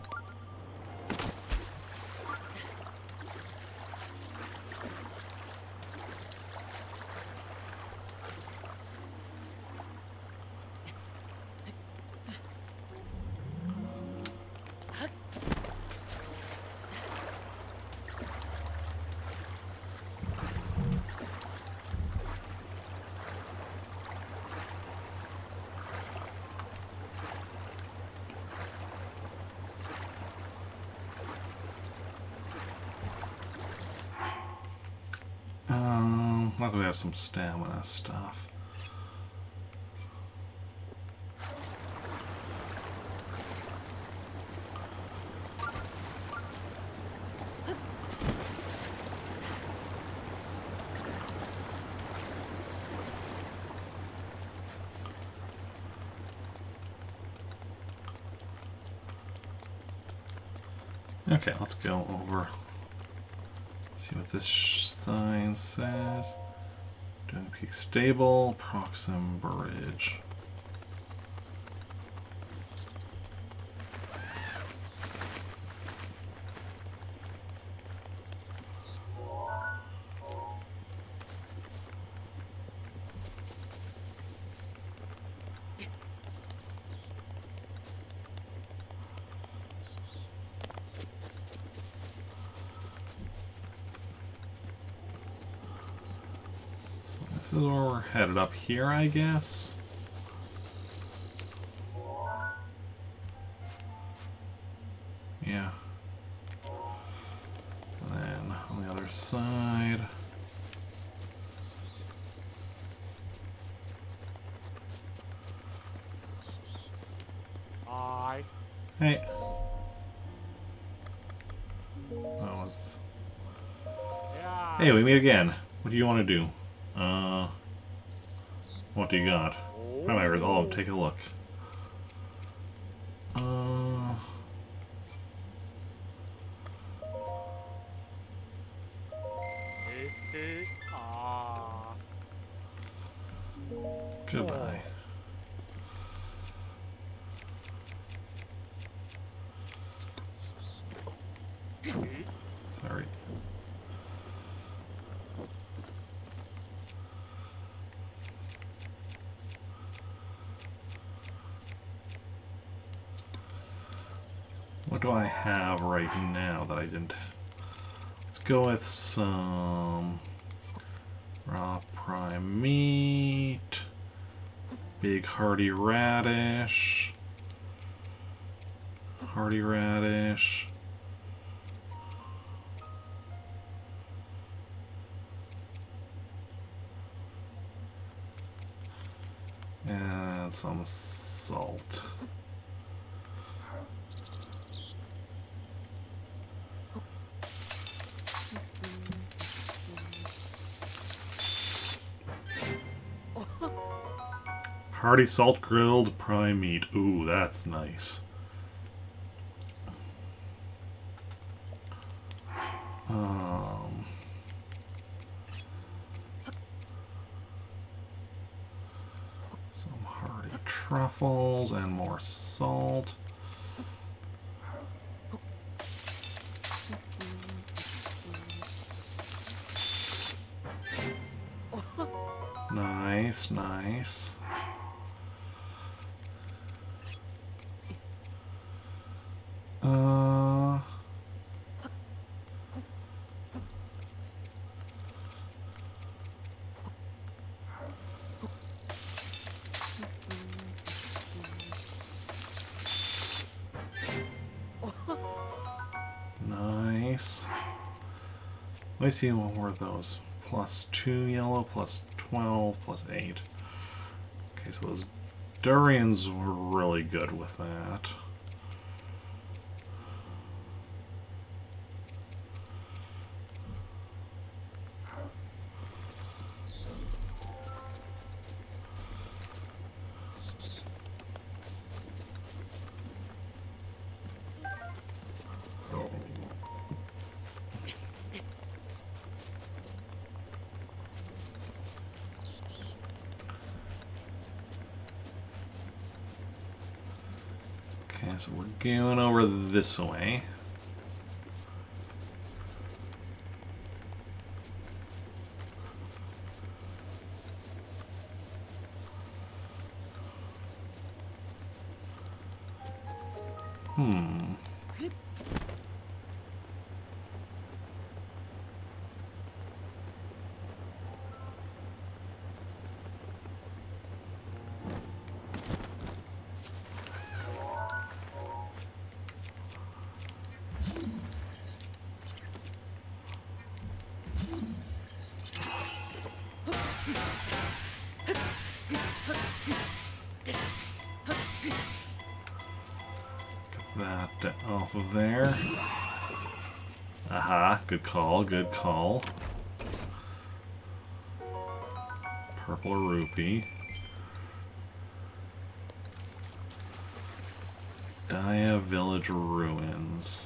As we have some stamina stuff. Okay, let's go over. See what this sign says. Dune Peak Stable, Proxim Bridge. This is where we're headed, up here, I guess. Yeah. And then on the other side. Hi. Hey. That was... Yeah. Hey, we meet again. What do you want to do? What do you got? I might resolve. Take a look. Goodbye. Sorry. What do I have right now that I didn't? Let's go with some raw prime meat, big hearty radish, and some salt. Hearty salt grilled prime meat. Ooh, that's nice. Some hearty truffles and more salt. Nice, nice. Nice. Let me see what were those. +2 yellow, +12, +8. Okay, so those durians were really good with that. Okay, so we're going over this way. That off of there. Aha, good call, good call. Purple rupee. Daya Village Ruins.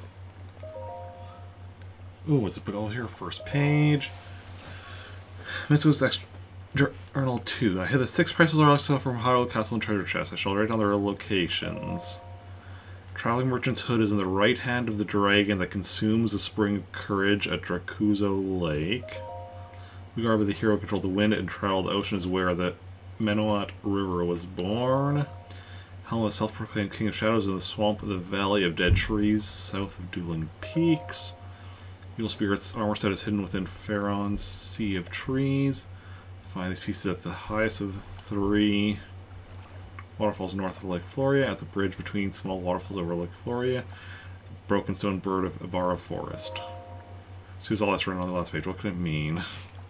Ooh, what's it put all here? First page. Mystical Extra Journal 2. I have the 6 prices are also from Hyrule Castle and Treasure Chest. I shall write down their locations. Traveling Merchant's Hood is in the right hand of the dragon that consumes the Spring of Courage at Dracuzo Lake. Lugarba, the hero, controlled the wind and traveled the ocean, is where the Menoat River was born. Helm, the self-proclaimed King of Shadows, in the swamp of the Valley of Dead Trees, south of Dueling Peaks. Evil Spirit's armor set is hidden within Faron's Sea of Trees. Find these pieces at the highest of the 3 waterfalls north of Lake Floria, at the bridge between small waterfalls over Lake Floria, Broken Stone Bird of Ibarra Forest. So here's all that's written on the last page. What could it mean?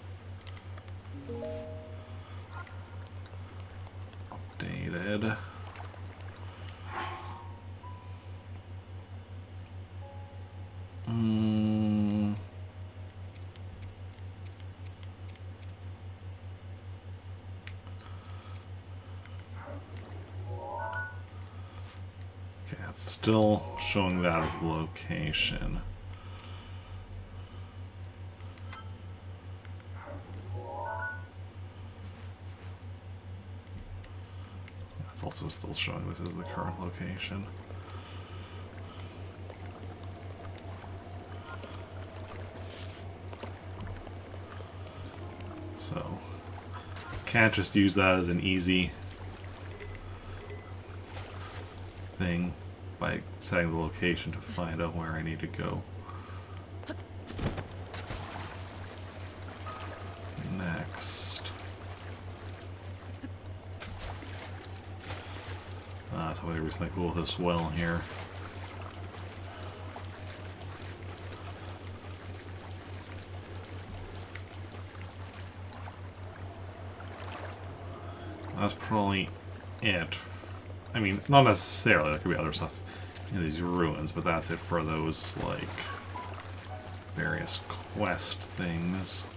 Updated. Okay, it's still showing that as the location. It's also still showing this as the current location. So, can't just use that as an easy thing by setting the location to find out where I need to go. Next. Somebody recently cool with this well here. That's probably it. I mean, not necessarily, there could be other stuff in these ruins, but that's it for those, like, various quest things.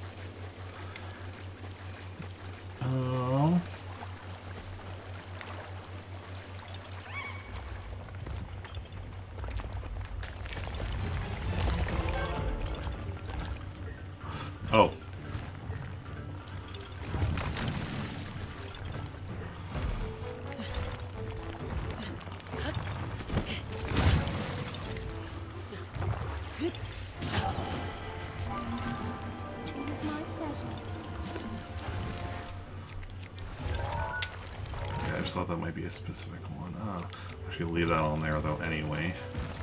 I just thought that might be a specific one. I should leave that on there though anyway.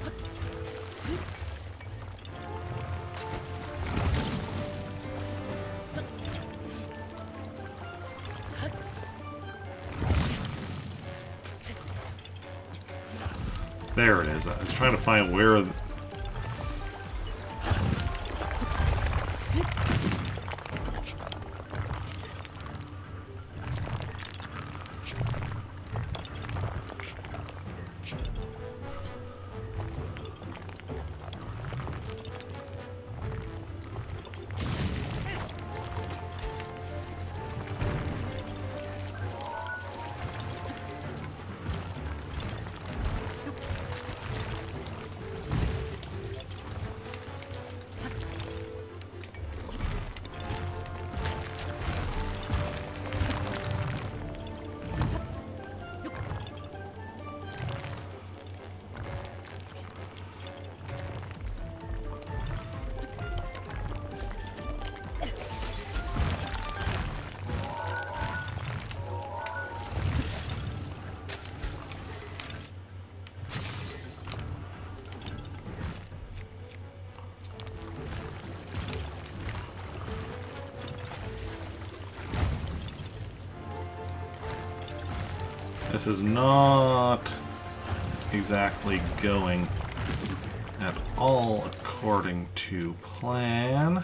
There it is. I was trying to find where... This is not exactly going at all according to plan.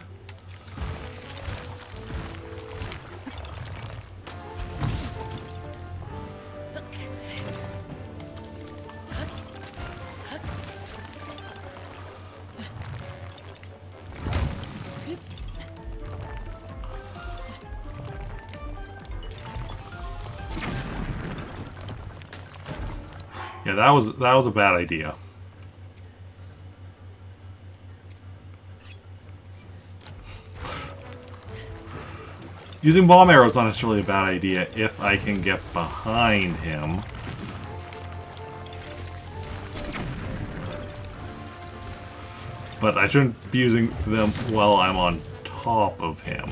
Yeah, that was a bad idea. Using bomb arrows is not necessarily a bad idea if I can get behind him. But I shouldn't be using them while I'm on top of him.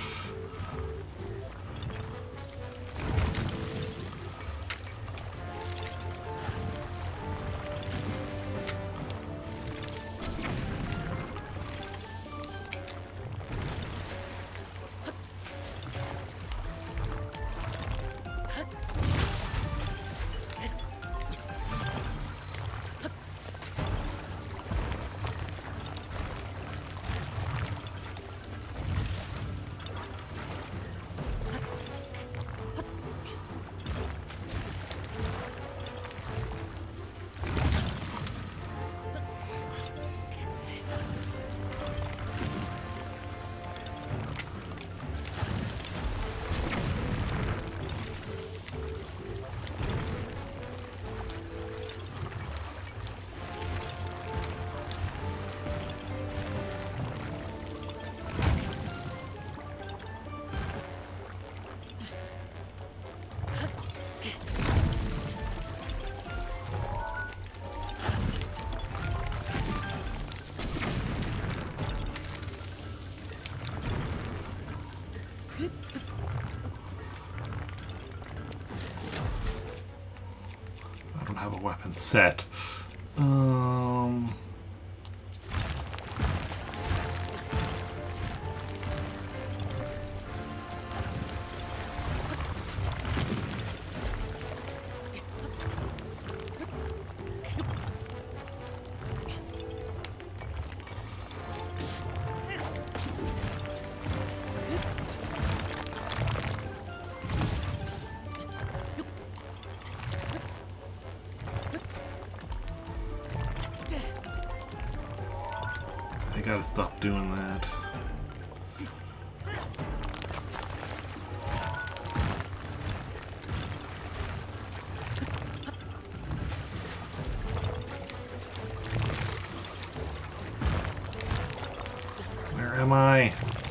Have a weapon set. I gotta stop doing that. Where am I?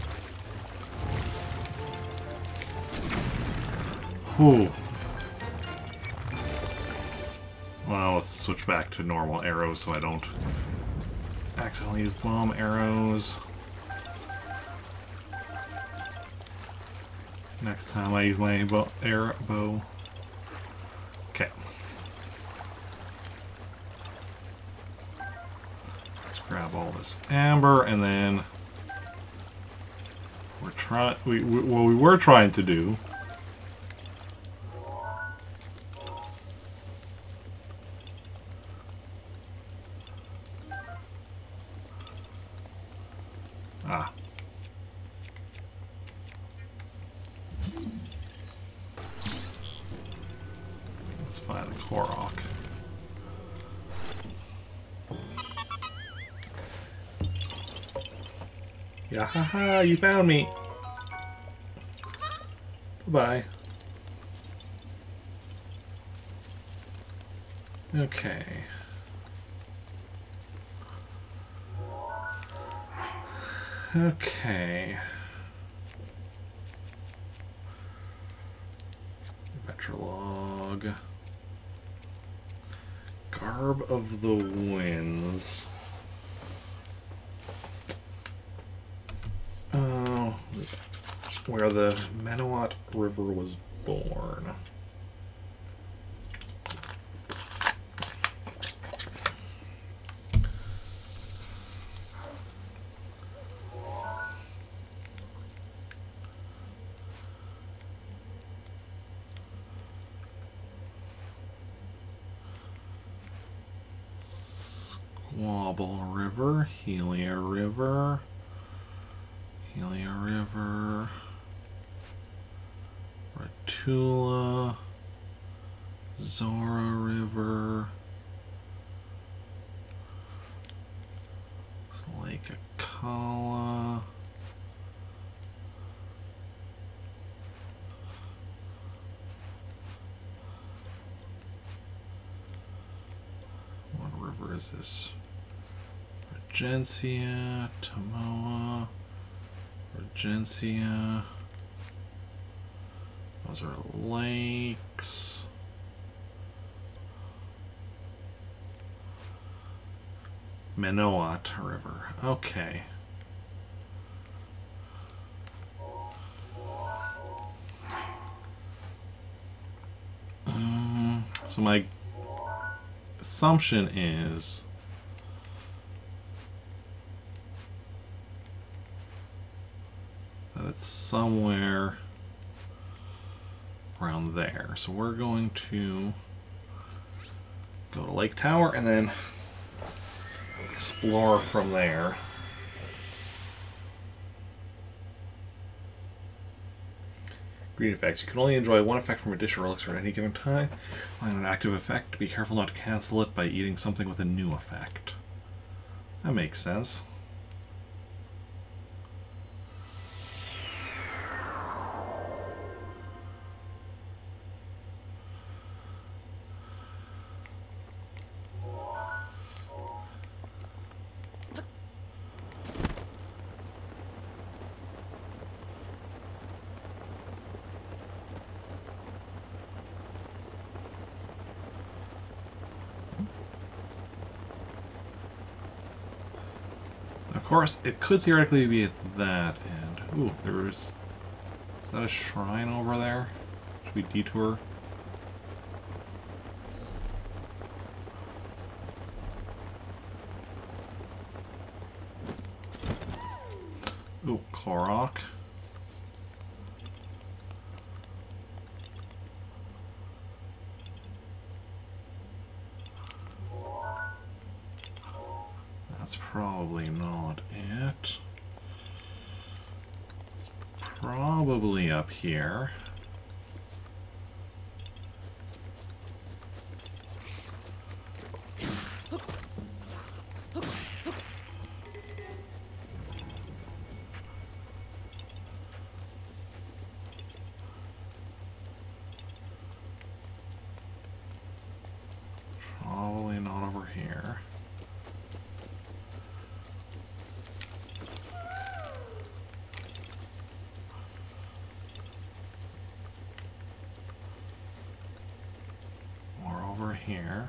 Whew. Well, let's switch back to normal arrows so I don't accidentally use bomb arrows. Next time I use my bow. Okay. Let's grab all this amber, and then what we were trying to do. Ah. Let's find the Korok. Yeah, haha, you found me. Bye-bye. Okay. Okay. Adventure log. Garb of the Winds. Oh, where the Menawat River was born. Squabble River, Helia River, Ratula, Zora River, Lake Akala, what river is this? Regencia, Tomoa, Regencia. Those are lakes. Menawat River. Okay. So my assumption is that it's somewhere around there. So we're going to go to Lake Tower and then explore from there. Green effects. You can only enjoy one effect from a dish or elixir at any given time. Find an active effect. Be careful not to cancel it by eating something with a new effect. That makes sense. Of course, it could theoretically be at that end. Ooh, is that a shrine over there? Should we detour? Ooh, Korok. That's probably not it. It's probably up here. Probably not over here. Or over here.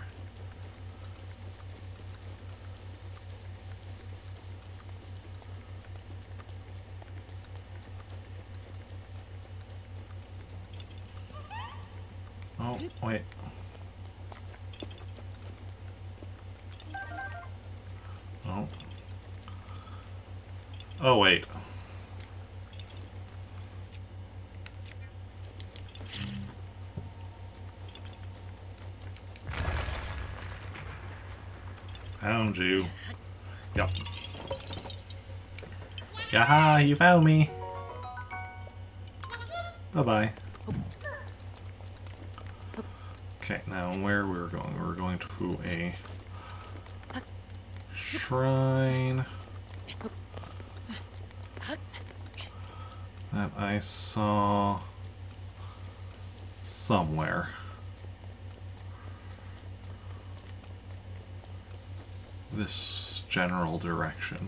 Oh, wait. Oh. Oh, wait. Found you. Yep. Yaha, you found me. Bye-bye. Okay, now where we're going? We're going to a shrine that I saw somewhere. This general direction.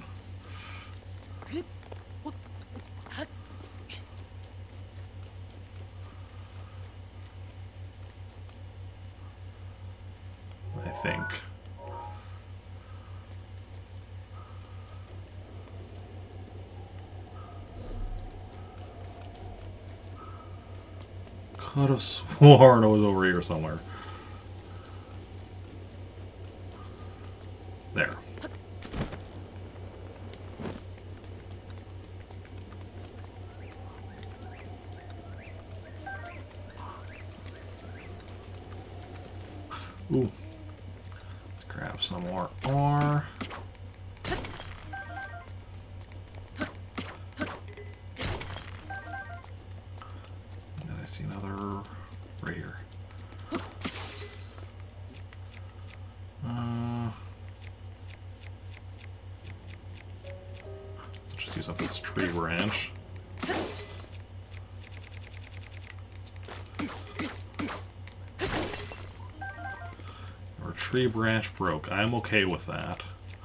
I think. Could have sworn it was over here somewhere. There. Ooh. Let's grab some more ore. And then I see another right here. Just use up this tree branch. Tree branch broke. I'm okay with that.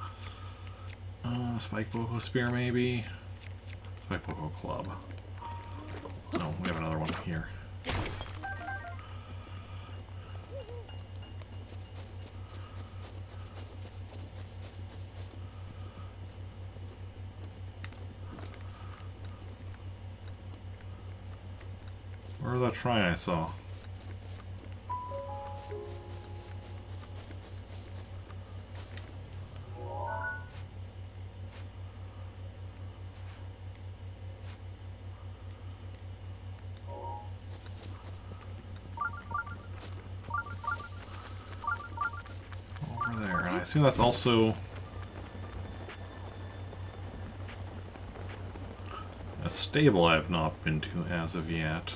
Spike Boko Spear, maybe? Spike Boko Club. No, we have another one here. Where's that shrine I saw? I assume that's also a stable I have not been to as of yet.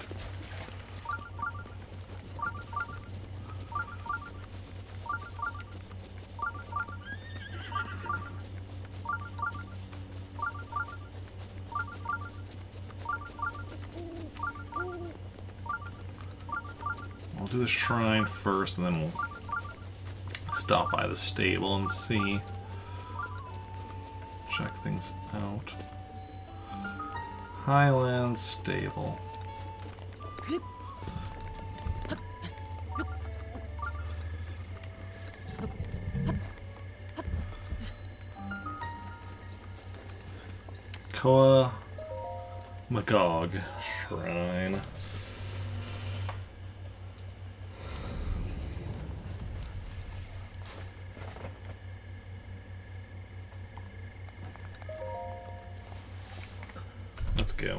We'll do the shrine first, and then we'll stop by the stable and see. Check things out. Highland Stable. Koa Magog Shrine. Let's go.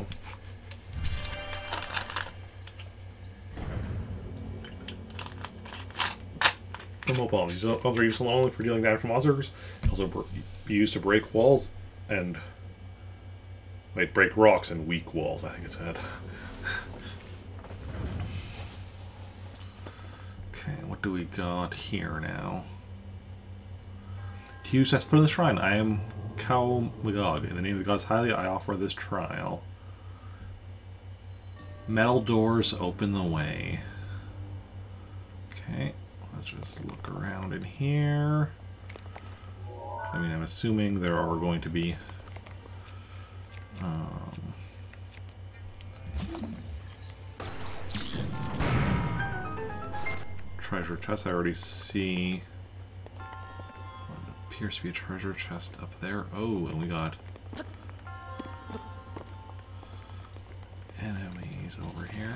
Thermal bombs. These bombs are useful not only for dealing damage from monsters, also be used to break walls and break rocks and weak walls, I think it said. Okay, what do we got here now? To use for the shrine, I am Koa Magog. In the name of the gods highly, I offer this trial. Metal doors open the way. Okay, let's just look around in here. I mean, I'm assuming there are going to be treasure chests. I already see what appears to be a treasure chest up there. Oh, and we got enemies over here.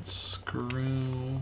Unscrew.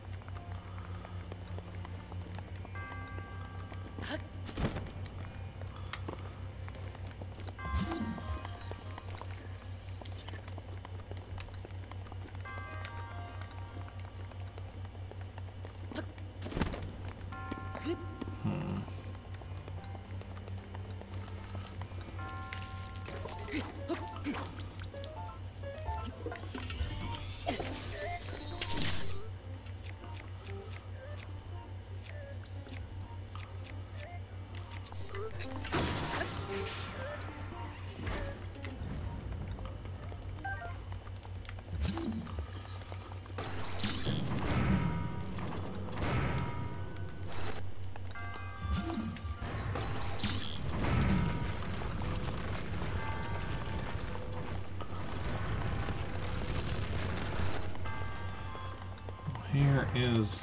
Here is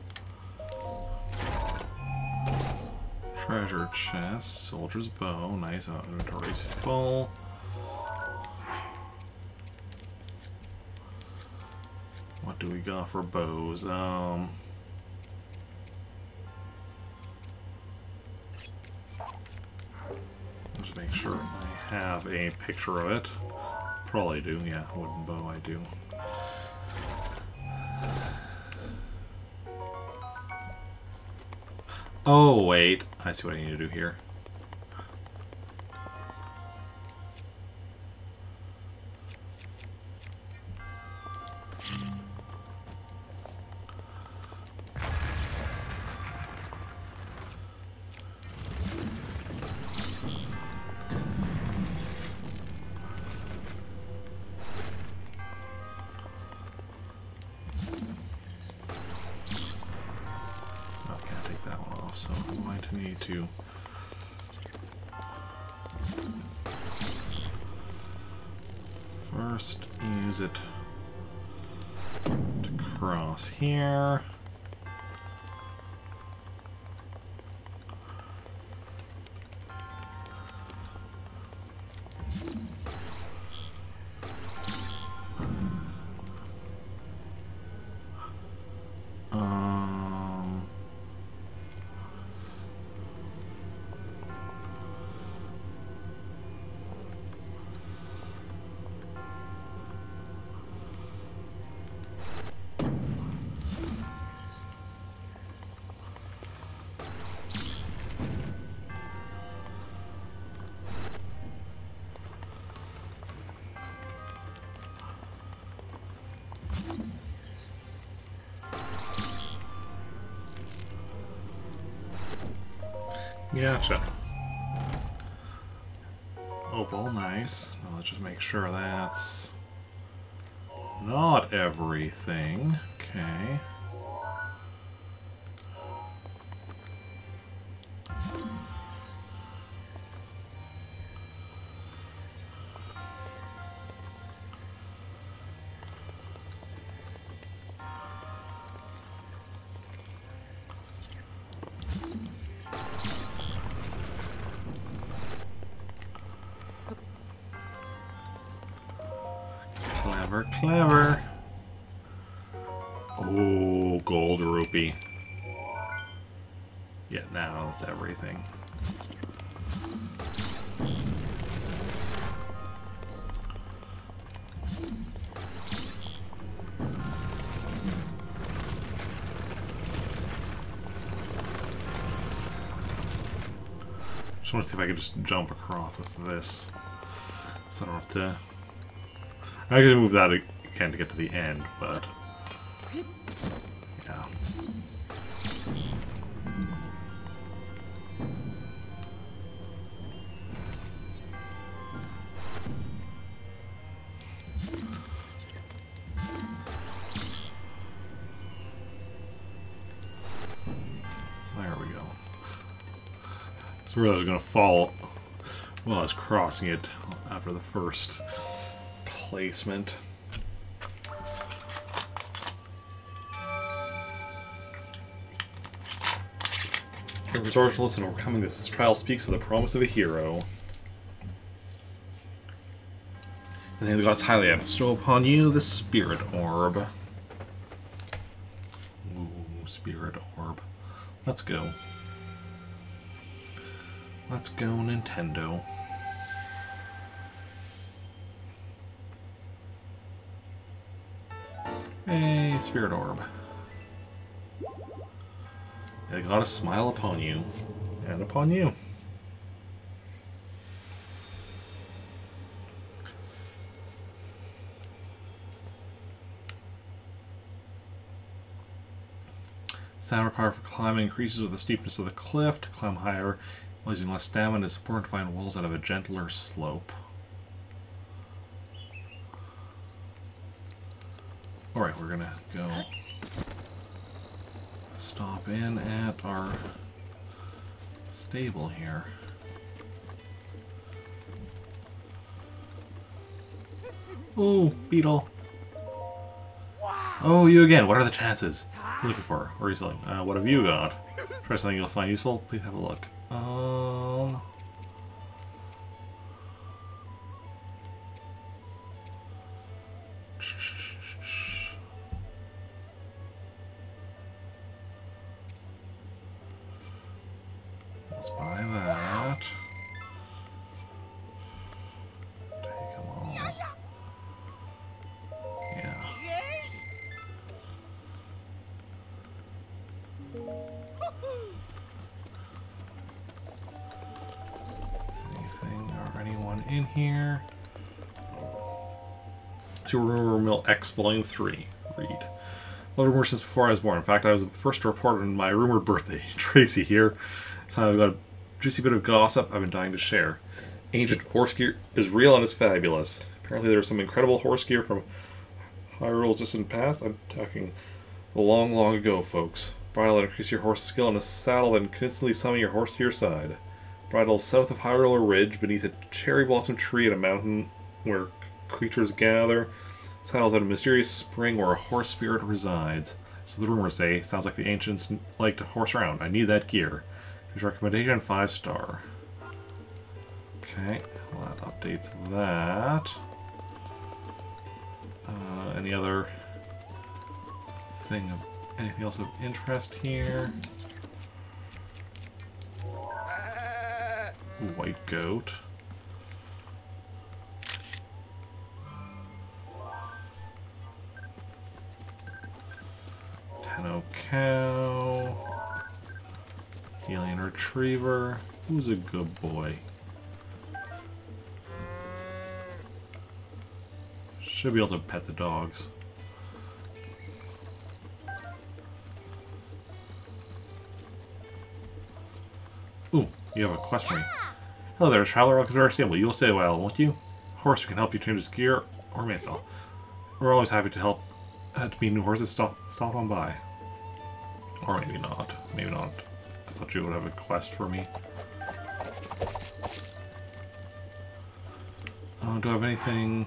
treasure chest, soldier's bow. Nice, inventory's full. What do we got for bows? Just make sure I have a picture of it. Probably do, yeah. Wooden bow, I do. Oh, wait. I see what I need to do here. So I'm going to need to first use it to cross here. Gotcha. Opal, nice. Now let's just make sure that's not everything. Okay. Clever, clever. Oh, gold rupee. Yeah, now that's everything. Just want to see if I can just jump across with this, so I don't have to. I can move that again to get to the end, but yeah. There we go. So I was going to fall while I was crossing it after the first placement. The resourcefulness in overcoming this trial speaks of the promise of a hero. The name of the gods highly I bestow upon you the spirit orb. Spirit Orb. Let's go. Let's go, Nintendo. Hey, Spirit Orb. I gotta smile upon you. And upon you. Sound required for climbing increases with the steepness of the cliff. To climb higher, while using less stamina, it's important to find walls that have a gentler slope. Alright, we're gonna go stop in at our stable here. Ooh, beetle. Oh, you again. What are the chances? What are you looking for? What are you selling? What have you got? Try something you'll find useful. Please have a look. Let's buy that. Take them all. Yeah. Anything or anyone in here? To Rumor Mill X Volume 3. Read. Well, rumor since before I was born. In fact, I was the first to report on my rumored birthday. Tracy here. So I've got a juicy bit of gossip I've been dying to share. Ancient horse gear is real and it's fabulous. Apparently there's some incredible horse gear from Hyrule's distant past. I'm talking a long, long ago, folks. Bridle that increase your horse's skill in a saddle, then instantly summon your horse to your side. Bridles south of Hyrule Ridge, beneath a cherry blossom tree at a mountain where creatures gather. Saddles at a mysterious spring where a horse spirit resides. So the rumors say, sounds like the ancients like to horse around. I need that gear. His recommendation, 5-star. Okay, well that updates that. Any other thing of anything else of interest here? White goat. Tenno cow. Alien retriever. Who's a good boy? Should be able to pet the dogs. Ooh, you have a quest for me. Hello there, traveler. Welcome to our stable. You will stay a while, won't you? Horse, we can help you change his gear or mainsail. We're always happy to help. To be new horses, stop on by. Or maybe not. Maybe not. I thought you would have a quest for me. Do I have anything?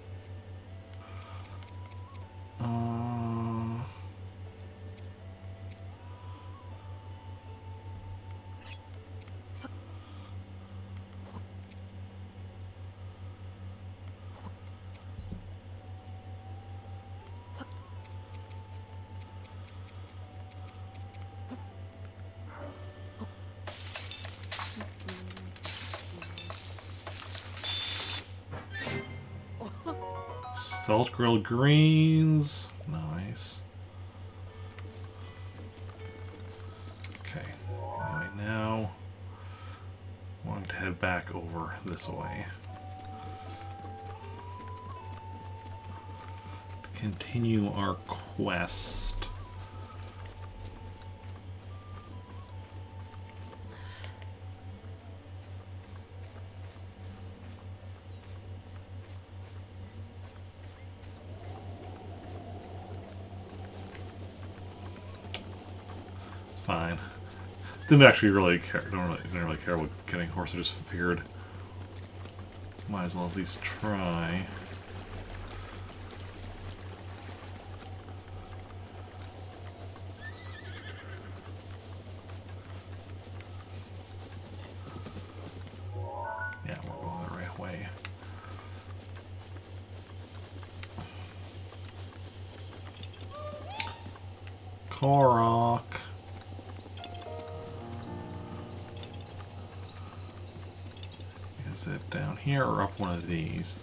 Salt grilled greens. Nice. Okay. Anyway, now I want to head back over this way. To continue our quest. Fine. Didn't actually really care. Didn't really care about getting a horse. I just figured might as well at least try. Yeah, we're going the right way. Korok. Is it down here or up one of these?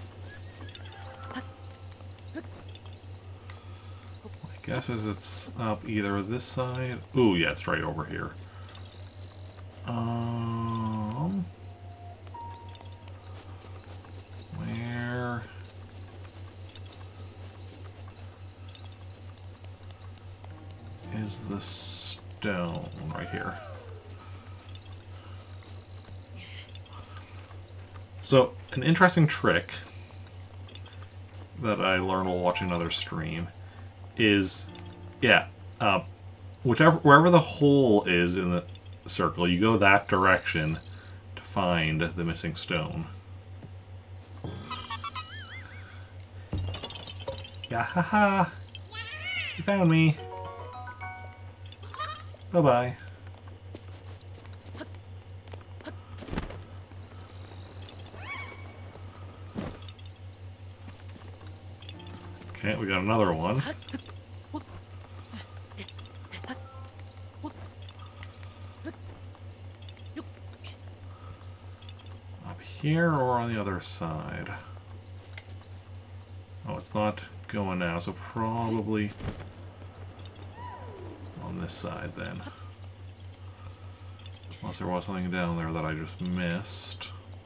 My guess is it's up either this side. Ooh, yeah, it's right over here. Where is the stone? Right here. So, an interesting trick that I learned while watching another stream is, yeah, wherever the hole is in the circle, you go that direction to find the missing stone. Yeah, haha! You found me! Bye-bye. Okay, we got another one. Up here or on the other side? Oh, it's not going now, so probably on this side then. Unless there was something down there that I just missed.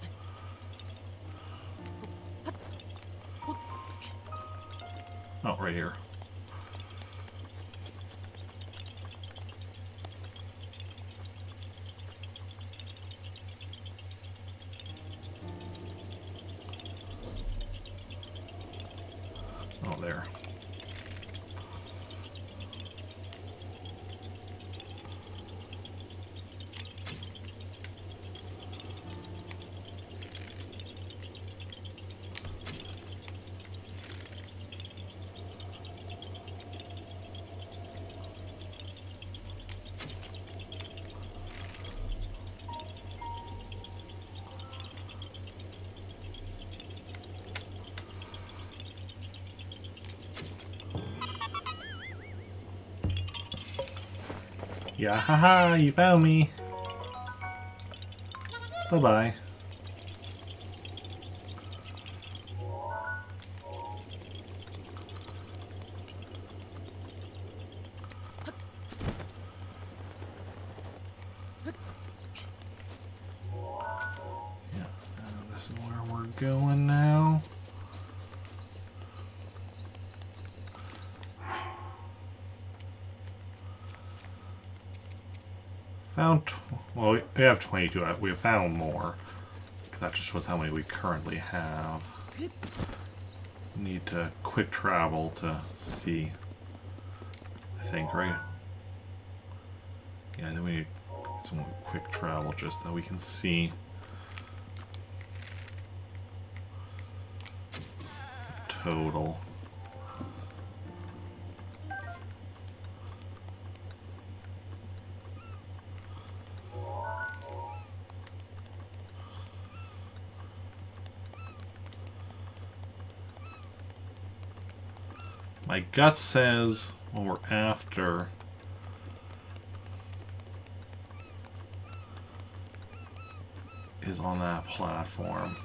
Oh, right here. Oh, there. Yeah, haha, you found me. Bye-bye. Yeah, this is where we're going now. Found, well, we have 22. We have found more. That just shows how many we currently have. Need to quick travel to see. I think, right? Yeah, I think we need some quick travel just that we can see total. My gut says what we're after is on that platform.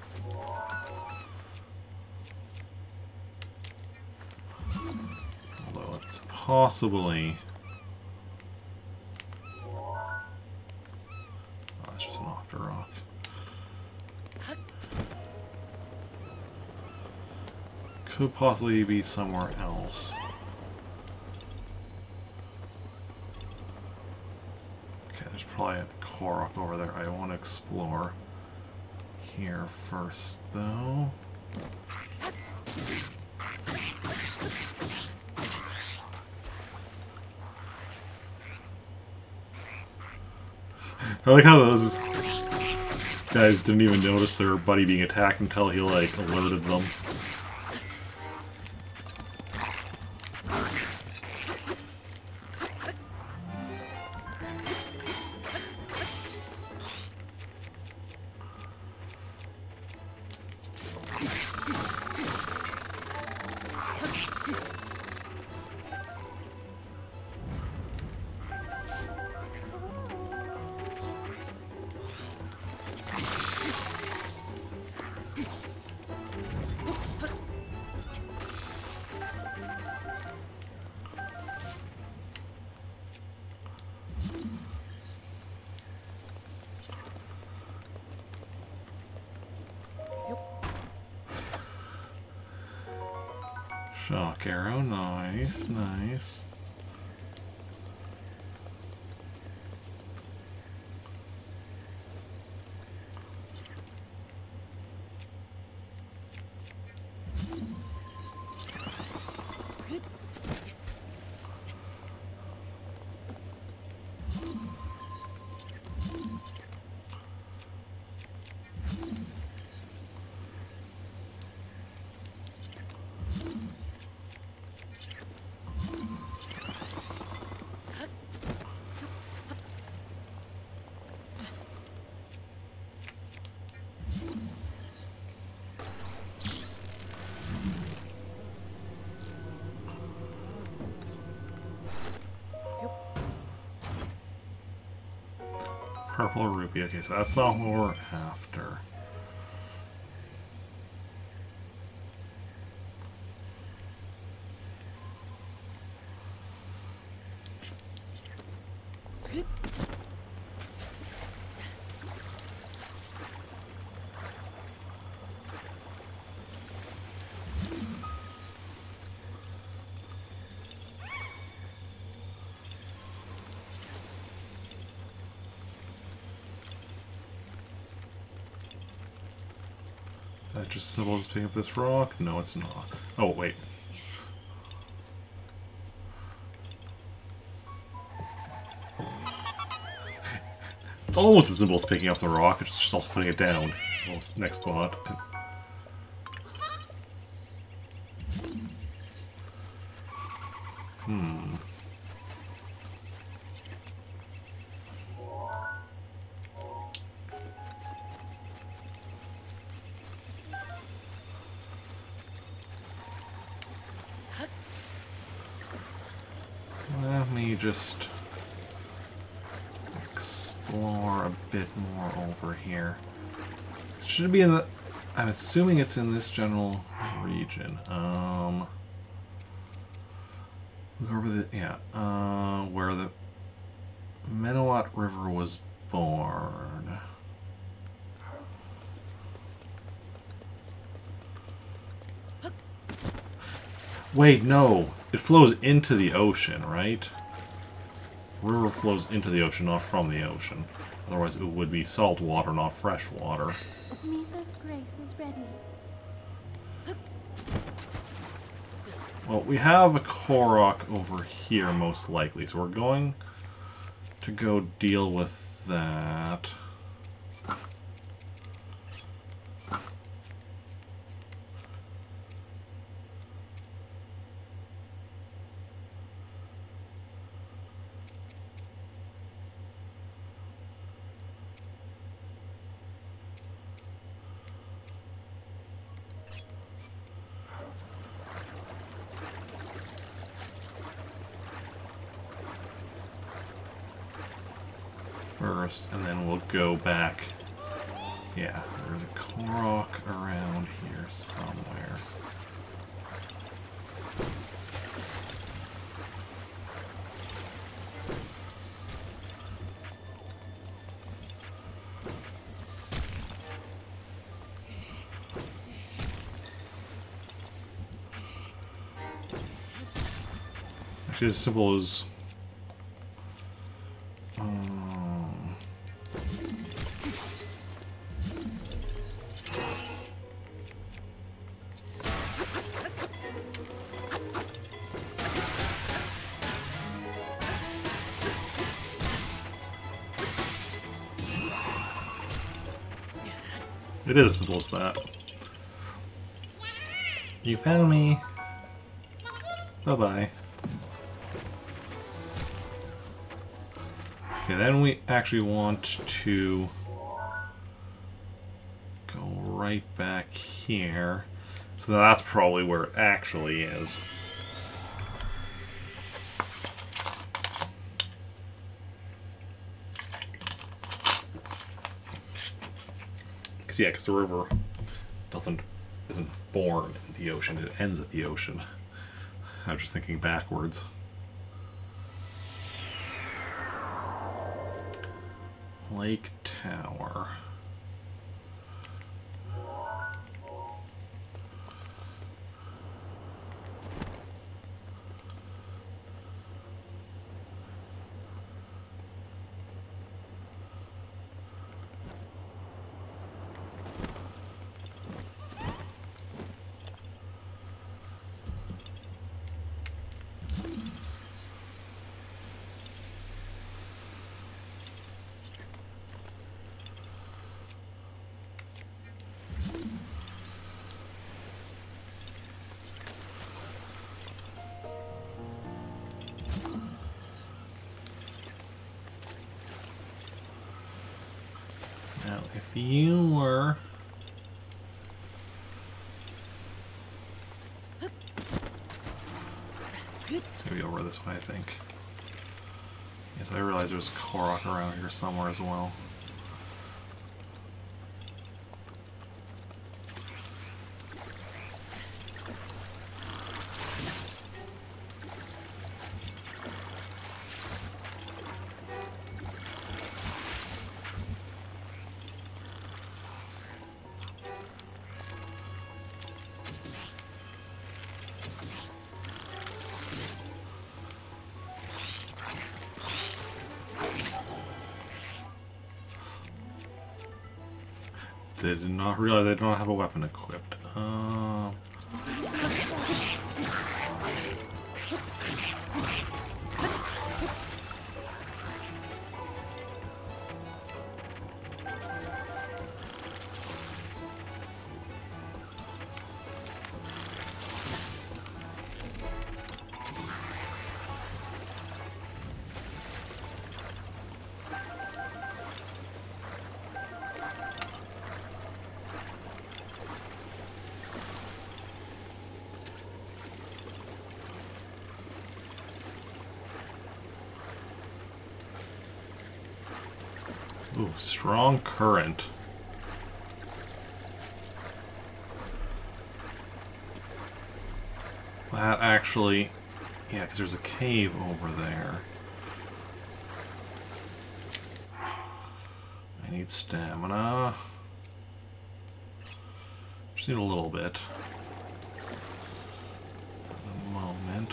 Although it's possibly... Oh, it's just an Octa Rock. Could possibly be somewhere else. Okay, there's probably a Korok over there I want to explore. Here first, though. I like how those guys didn't even notice their buddy being attacked until he, like, alerted them. Shock arrow, nice, nice. Purple rupee. Okay, so that's not what we're after. Is that just symbols picking up this rock? No, it's not. Oh, wait. It's almost as simple as picking up the rock, it's just also putting it down. Well, next spot. Let me just explore a bit more over here. It should be in the... I'm assuming it's in this general region. Look over the... yeah. Where the Menawat River was born. Wait, no. It flows into the ocean, right? River flows into the ocean, not from the ocean. Otherwise it would be salt water, not fresh water. Mipha's grace is ready. Well, we have a Korok over here, most likely, so we're going to go deal with that. First, and then we'll go back. Yeah, there's a Korok around here somewhere. Actually, as simple as it is as simple as that. You found me. Bye-bye. Okay, then we actually want to go right back here. So that's probably where it actually is. Yeah, because the river isn't born at the ocean, it ends at the ocean. I was just thinking backwards. Lake Tower. Now, if you were... Maybe over this way, I think. Yes, I realize there's Korok around here somewhere as well. They did not realize they don't have a weapon equipped. Ooh, strong current. That actually... Yeah, because there's a cave over there. I need stamina. Just need a little bit. For the moment.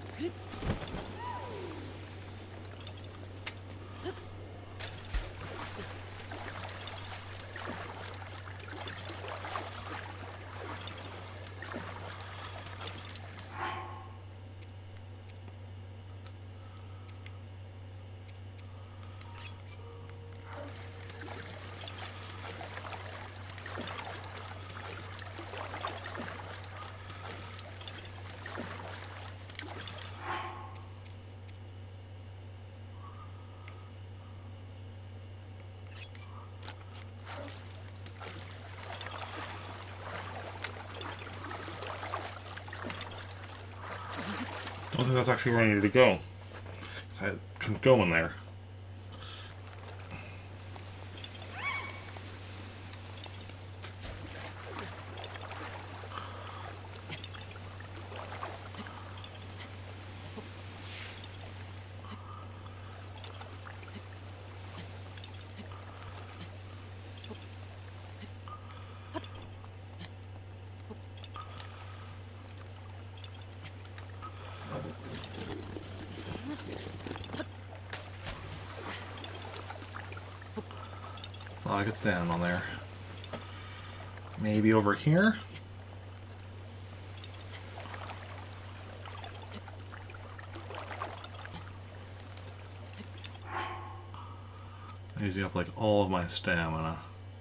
I don't think that's actually where I needed to go. I couldn't go in there. Well, I could stand on there. Maybe over here? I'm using up like all of my stamina.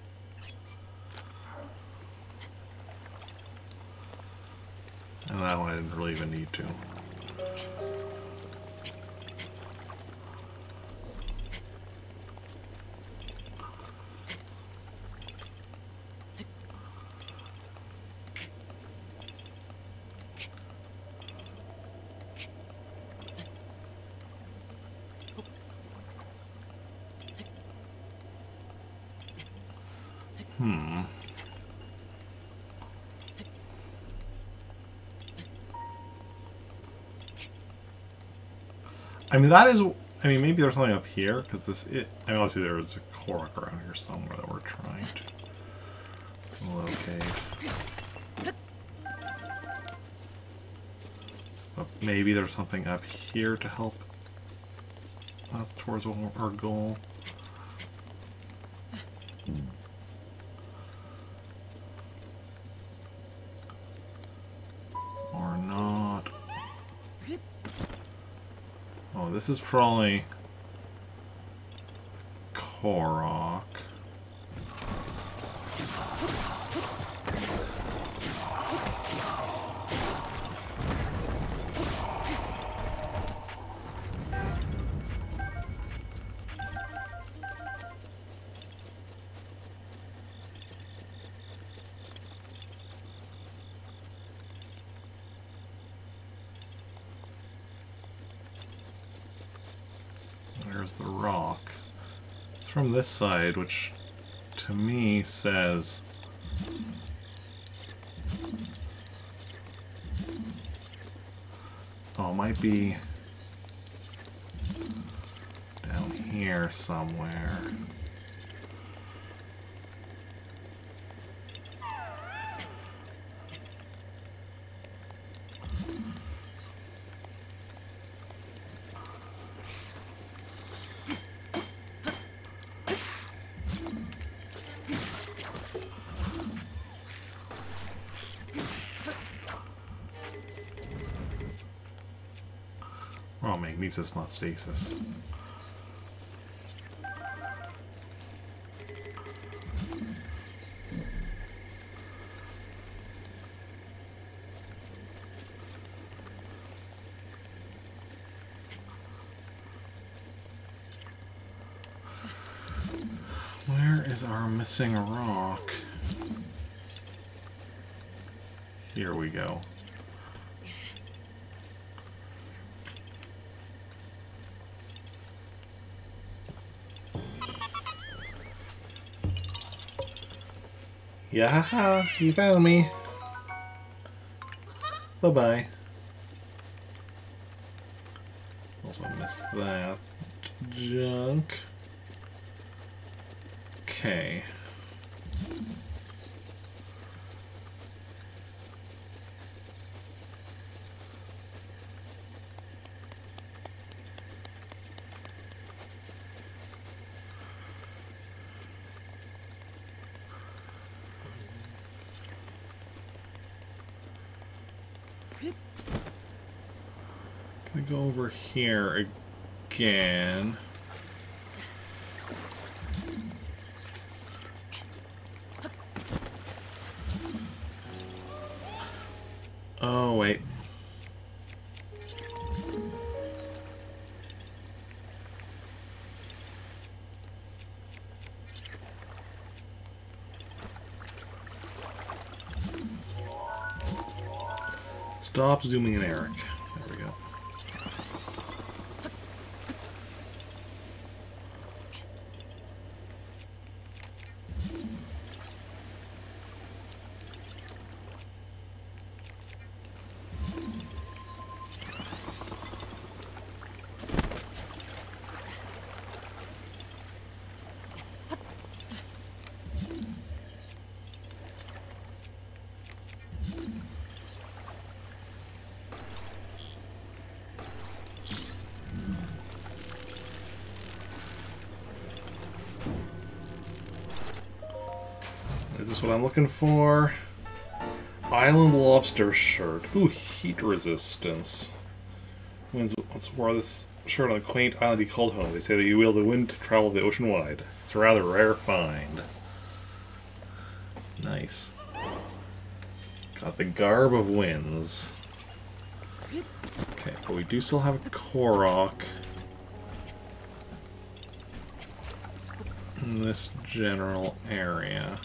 And that one I didn't really even need to. I mean, that is... I mean, maybe there's something up here, because this... I mean, obviously there's a Korok around here somewhere that we're trying to locate. But maybe there's something up here to help us towards our goal. Or not. Oh, this is probably Korok. Where's the rock? It's from this side, which to me says... Oh, it might be down here somewhere. Oh, magnesis, not stasis. Where is our missing rock? Here we go. Yeah, you found me. Bye-bye. Also missed that junk. Okay. Gonna go over here again. Oh, wait. Stop zooming in, Eric. There we go. Is this what I'm looking for? Island lobster shirt. Ooh, heat resistance. Winds once wore this shirt on a quaint island he called home. They say that you wield the wind to travel the ocean wide. It's a rather rare find. Nice. Got the garb of winds. Okay, but we do still have a Korok in this general area.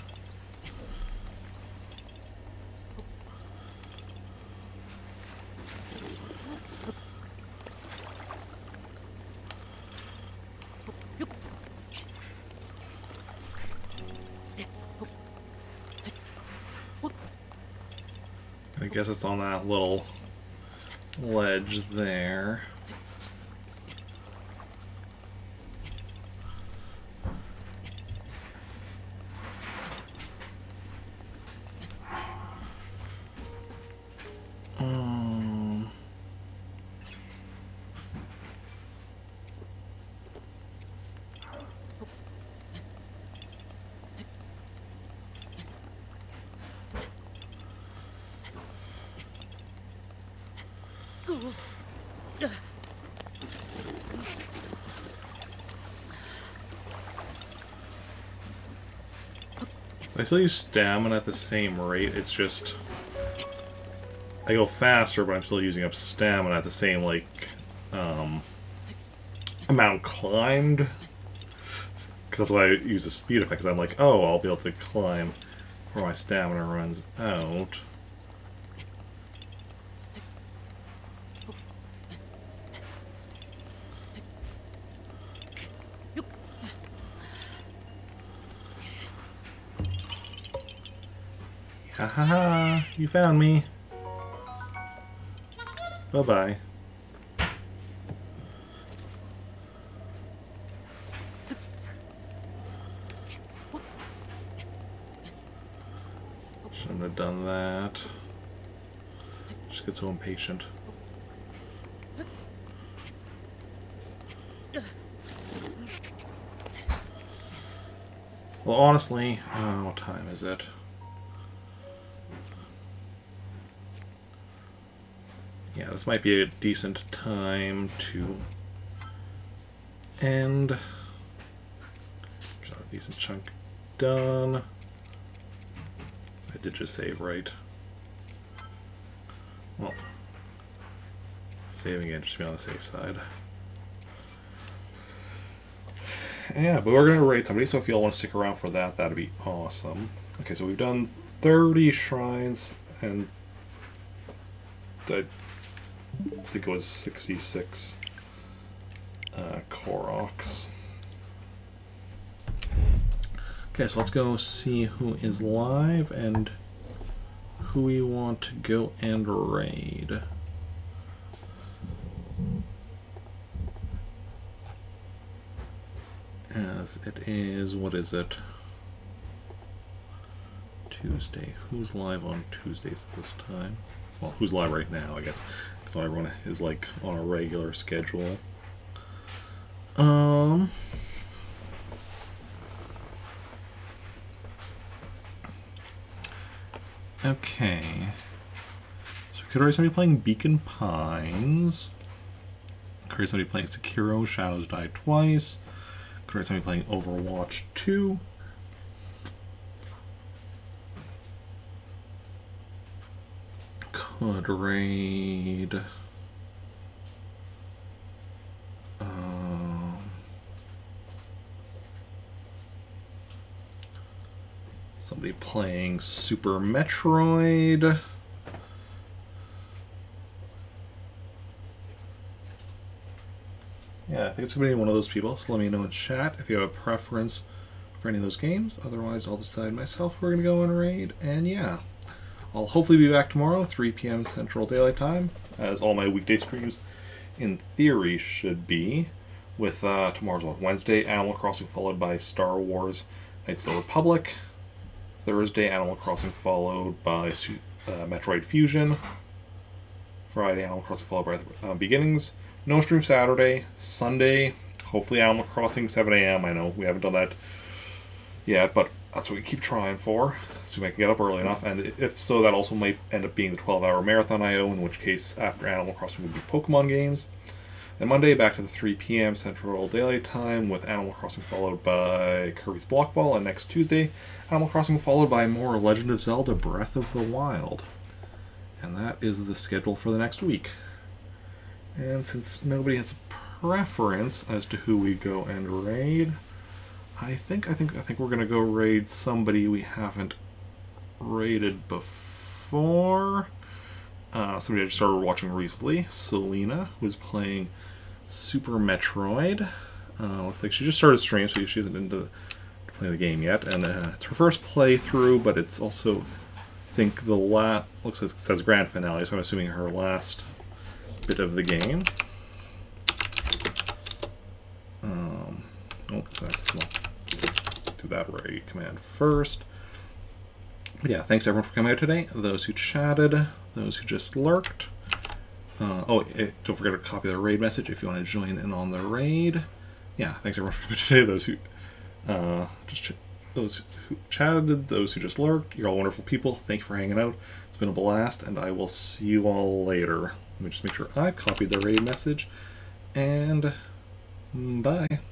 I guess it's on that little ledge there. I still use stamina at the same rate, it's just... I go faster, but I'm still using up stamina at the same, like, amount climbed. Because that's why I use the speed effect, because I'm like, oh, I'll be able to climb before my stamina runs out. Ha ha ha! You found me! Bye-bye. Shouldn't have done that. Just get so impatient. Well, honestly, what time is it? Yeah, this might be a decent time to end. Got a decent chunk done. I did just save, right? Well, saving it just to be on the safe side. Yeah, but we're going to raid somebody, so if y'all want to stick around for that, that'd be awesome. Okay, so we've done 30 shrines, and I think it was 66 Koroks. Okay, so let's go see who is live and who we want to go and raid. As it is, what is it? Tuesday. Who's live on Tuesdays at this time? Well, who's live right now, I guess. Because not everyone is like on a regular schedule. Okay. So could already somebody playing Beacon Pines. Could already somebody playing Sekiro, Shadows Die Twice. Could already somebody playing Overwatch 2. Could raid somebody playing Super Metroid. Yeah, I think it's going to be one of those people, so let me know in chat if you have a preference for any of those games. Otherwise, I'll decide myself who we're going to go and raid, and yeah. I'll hopefully be back tomorrow, 3 p.m. Central Daylight Time, as all my weekday streams, in theory, should be, with tomorrow's Wednesday, Animal Crossing followed by Star Wars Knights of the Republic. Thursday, Animal Crossing followed by Metroid Fusion. Friday, Animal Crossing followed by Beginnings. No stream Saturday. Sunday, hopefully Animal Crossing 7 a.m. I know we haven't done that yet, but that's what we keep trying for. So I can get up early enough, and if so, that also might end up being the 12-hour Marathon IO, in which case after Animal Crossing would be Pokemon games. Then Monday, back to the 3 p.m. Central Daylight Time, with Animal Crossing followed by Kirby's Block Ball, and next Tuesday, Animal Crossing followed by more Legend of Zelda Breath of the Wild. And that is the schedule for the next week. And since nobody has a preference as to who we go and raid, I think we're gonna go raid somebody we haven't raided before. Somebody I just started watching recently, Selena, who's playing Super Metroid. Looks like she just started stream, so she isn't into playing the game yet. And it's her first playthrough, but it's also, I think, looks like it says grand finale, so I'm assuming her last bit of the game. Oh, that's not. Do that raid command first. But yeah, thanks everyone for coming out today. Those who chatted, those who just lurked. Don't forget to copy the raid message if you want to join in on the raid. Yeah, thanks everyone for coming today. Those who those who chatted, those who just lurked. You're all wonderful people. Thank you for hanging out. It's been a blast, and I will see you all later. Let me just make sure I've copied the raid message, and bye.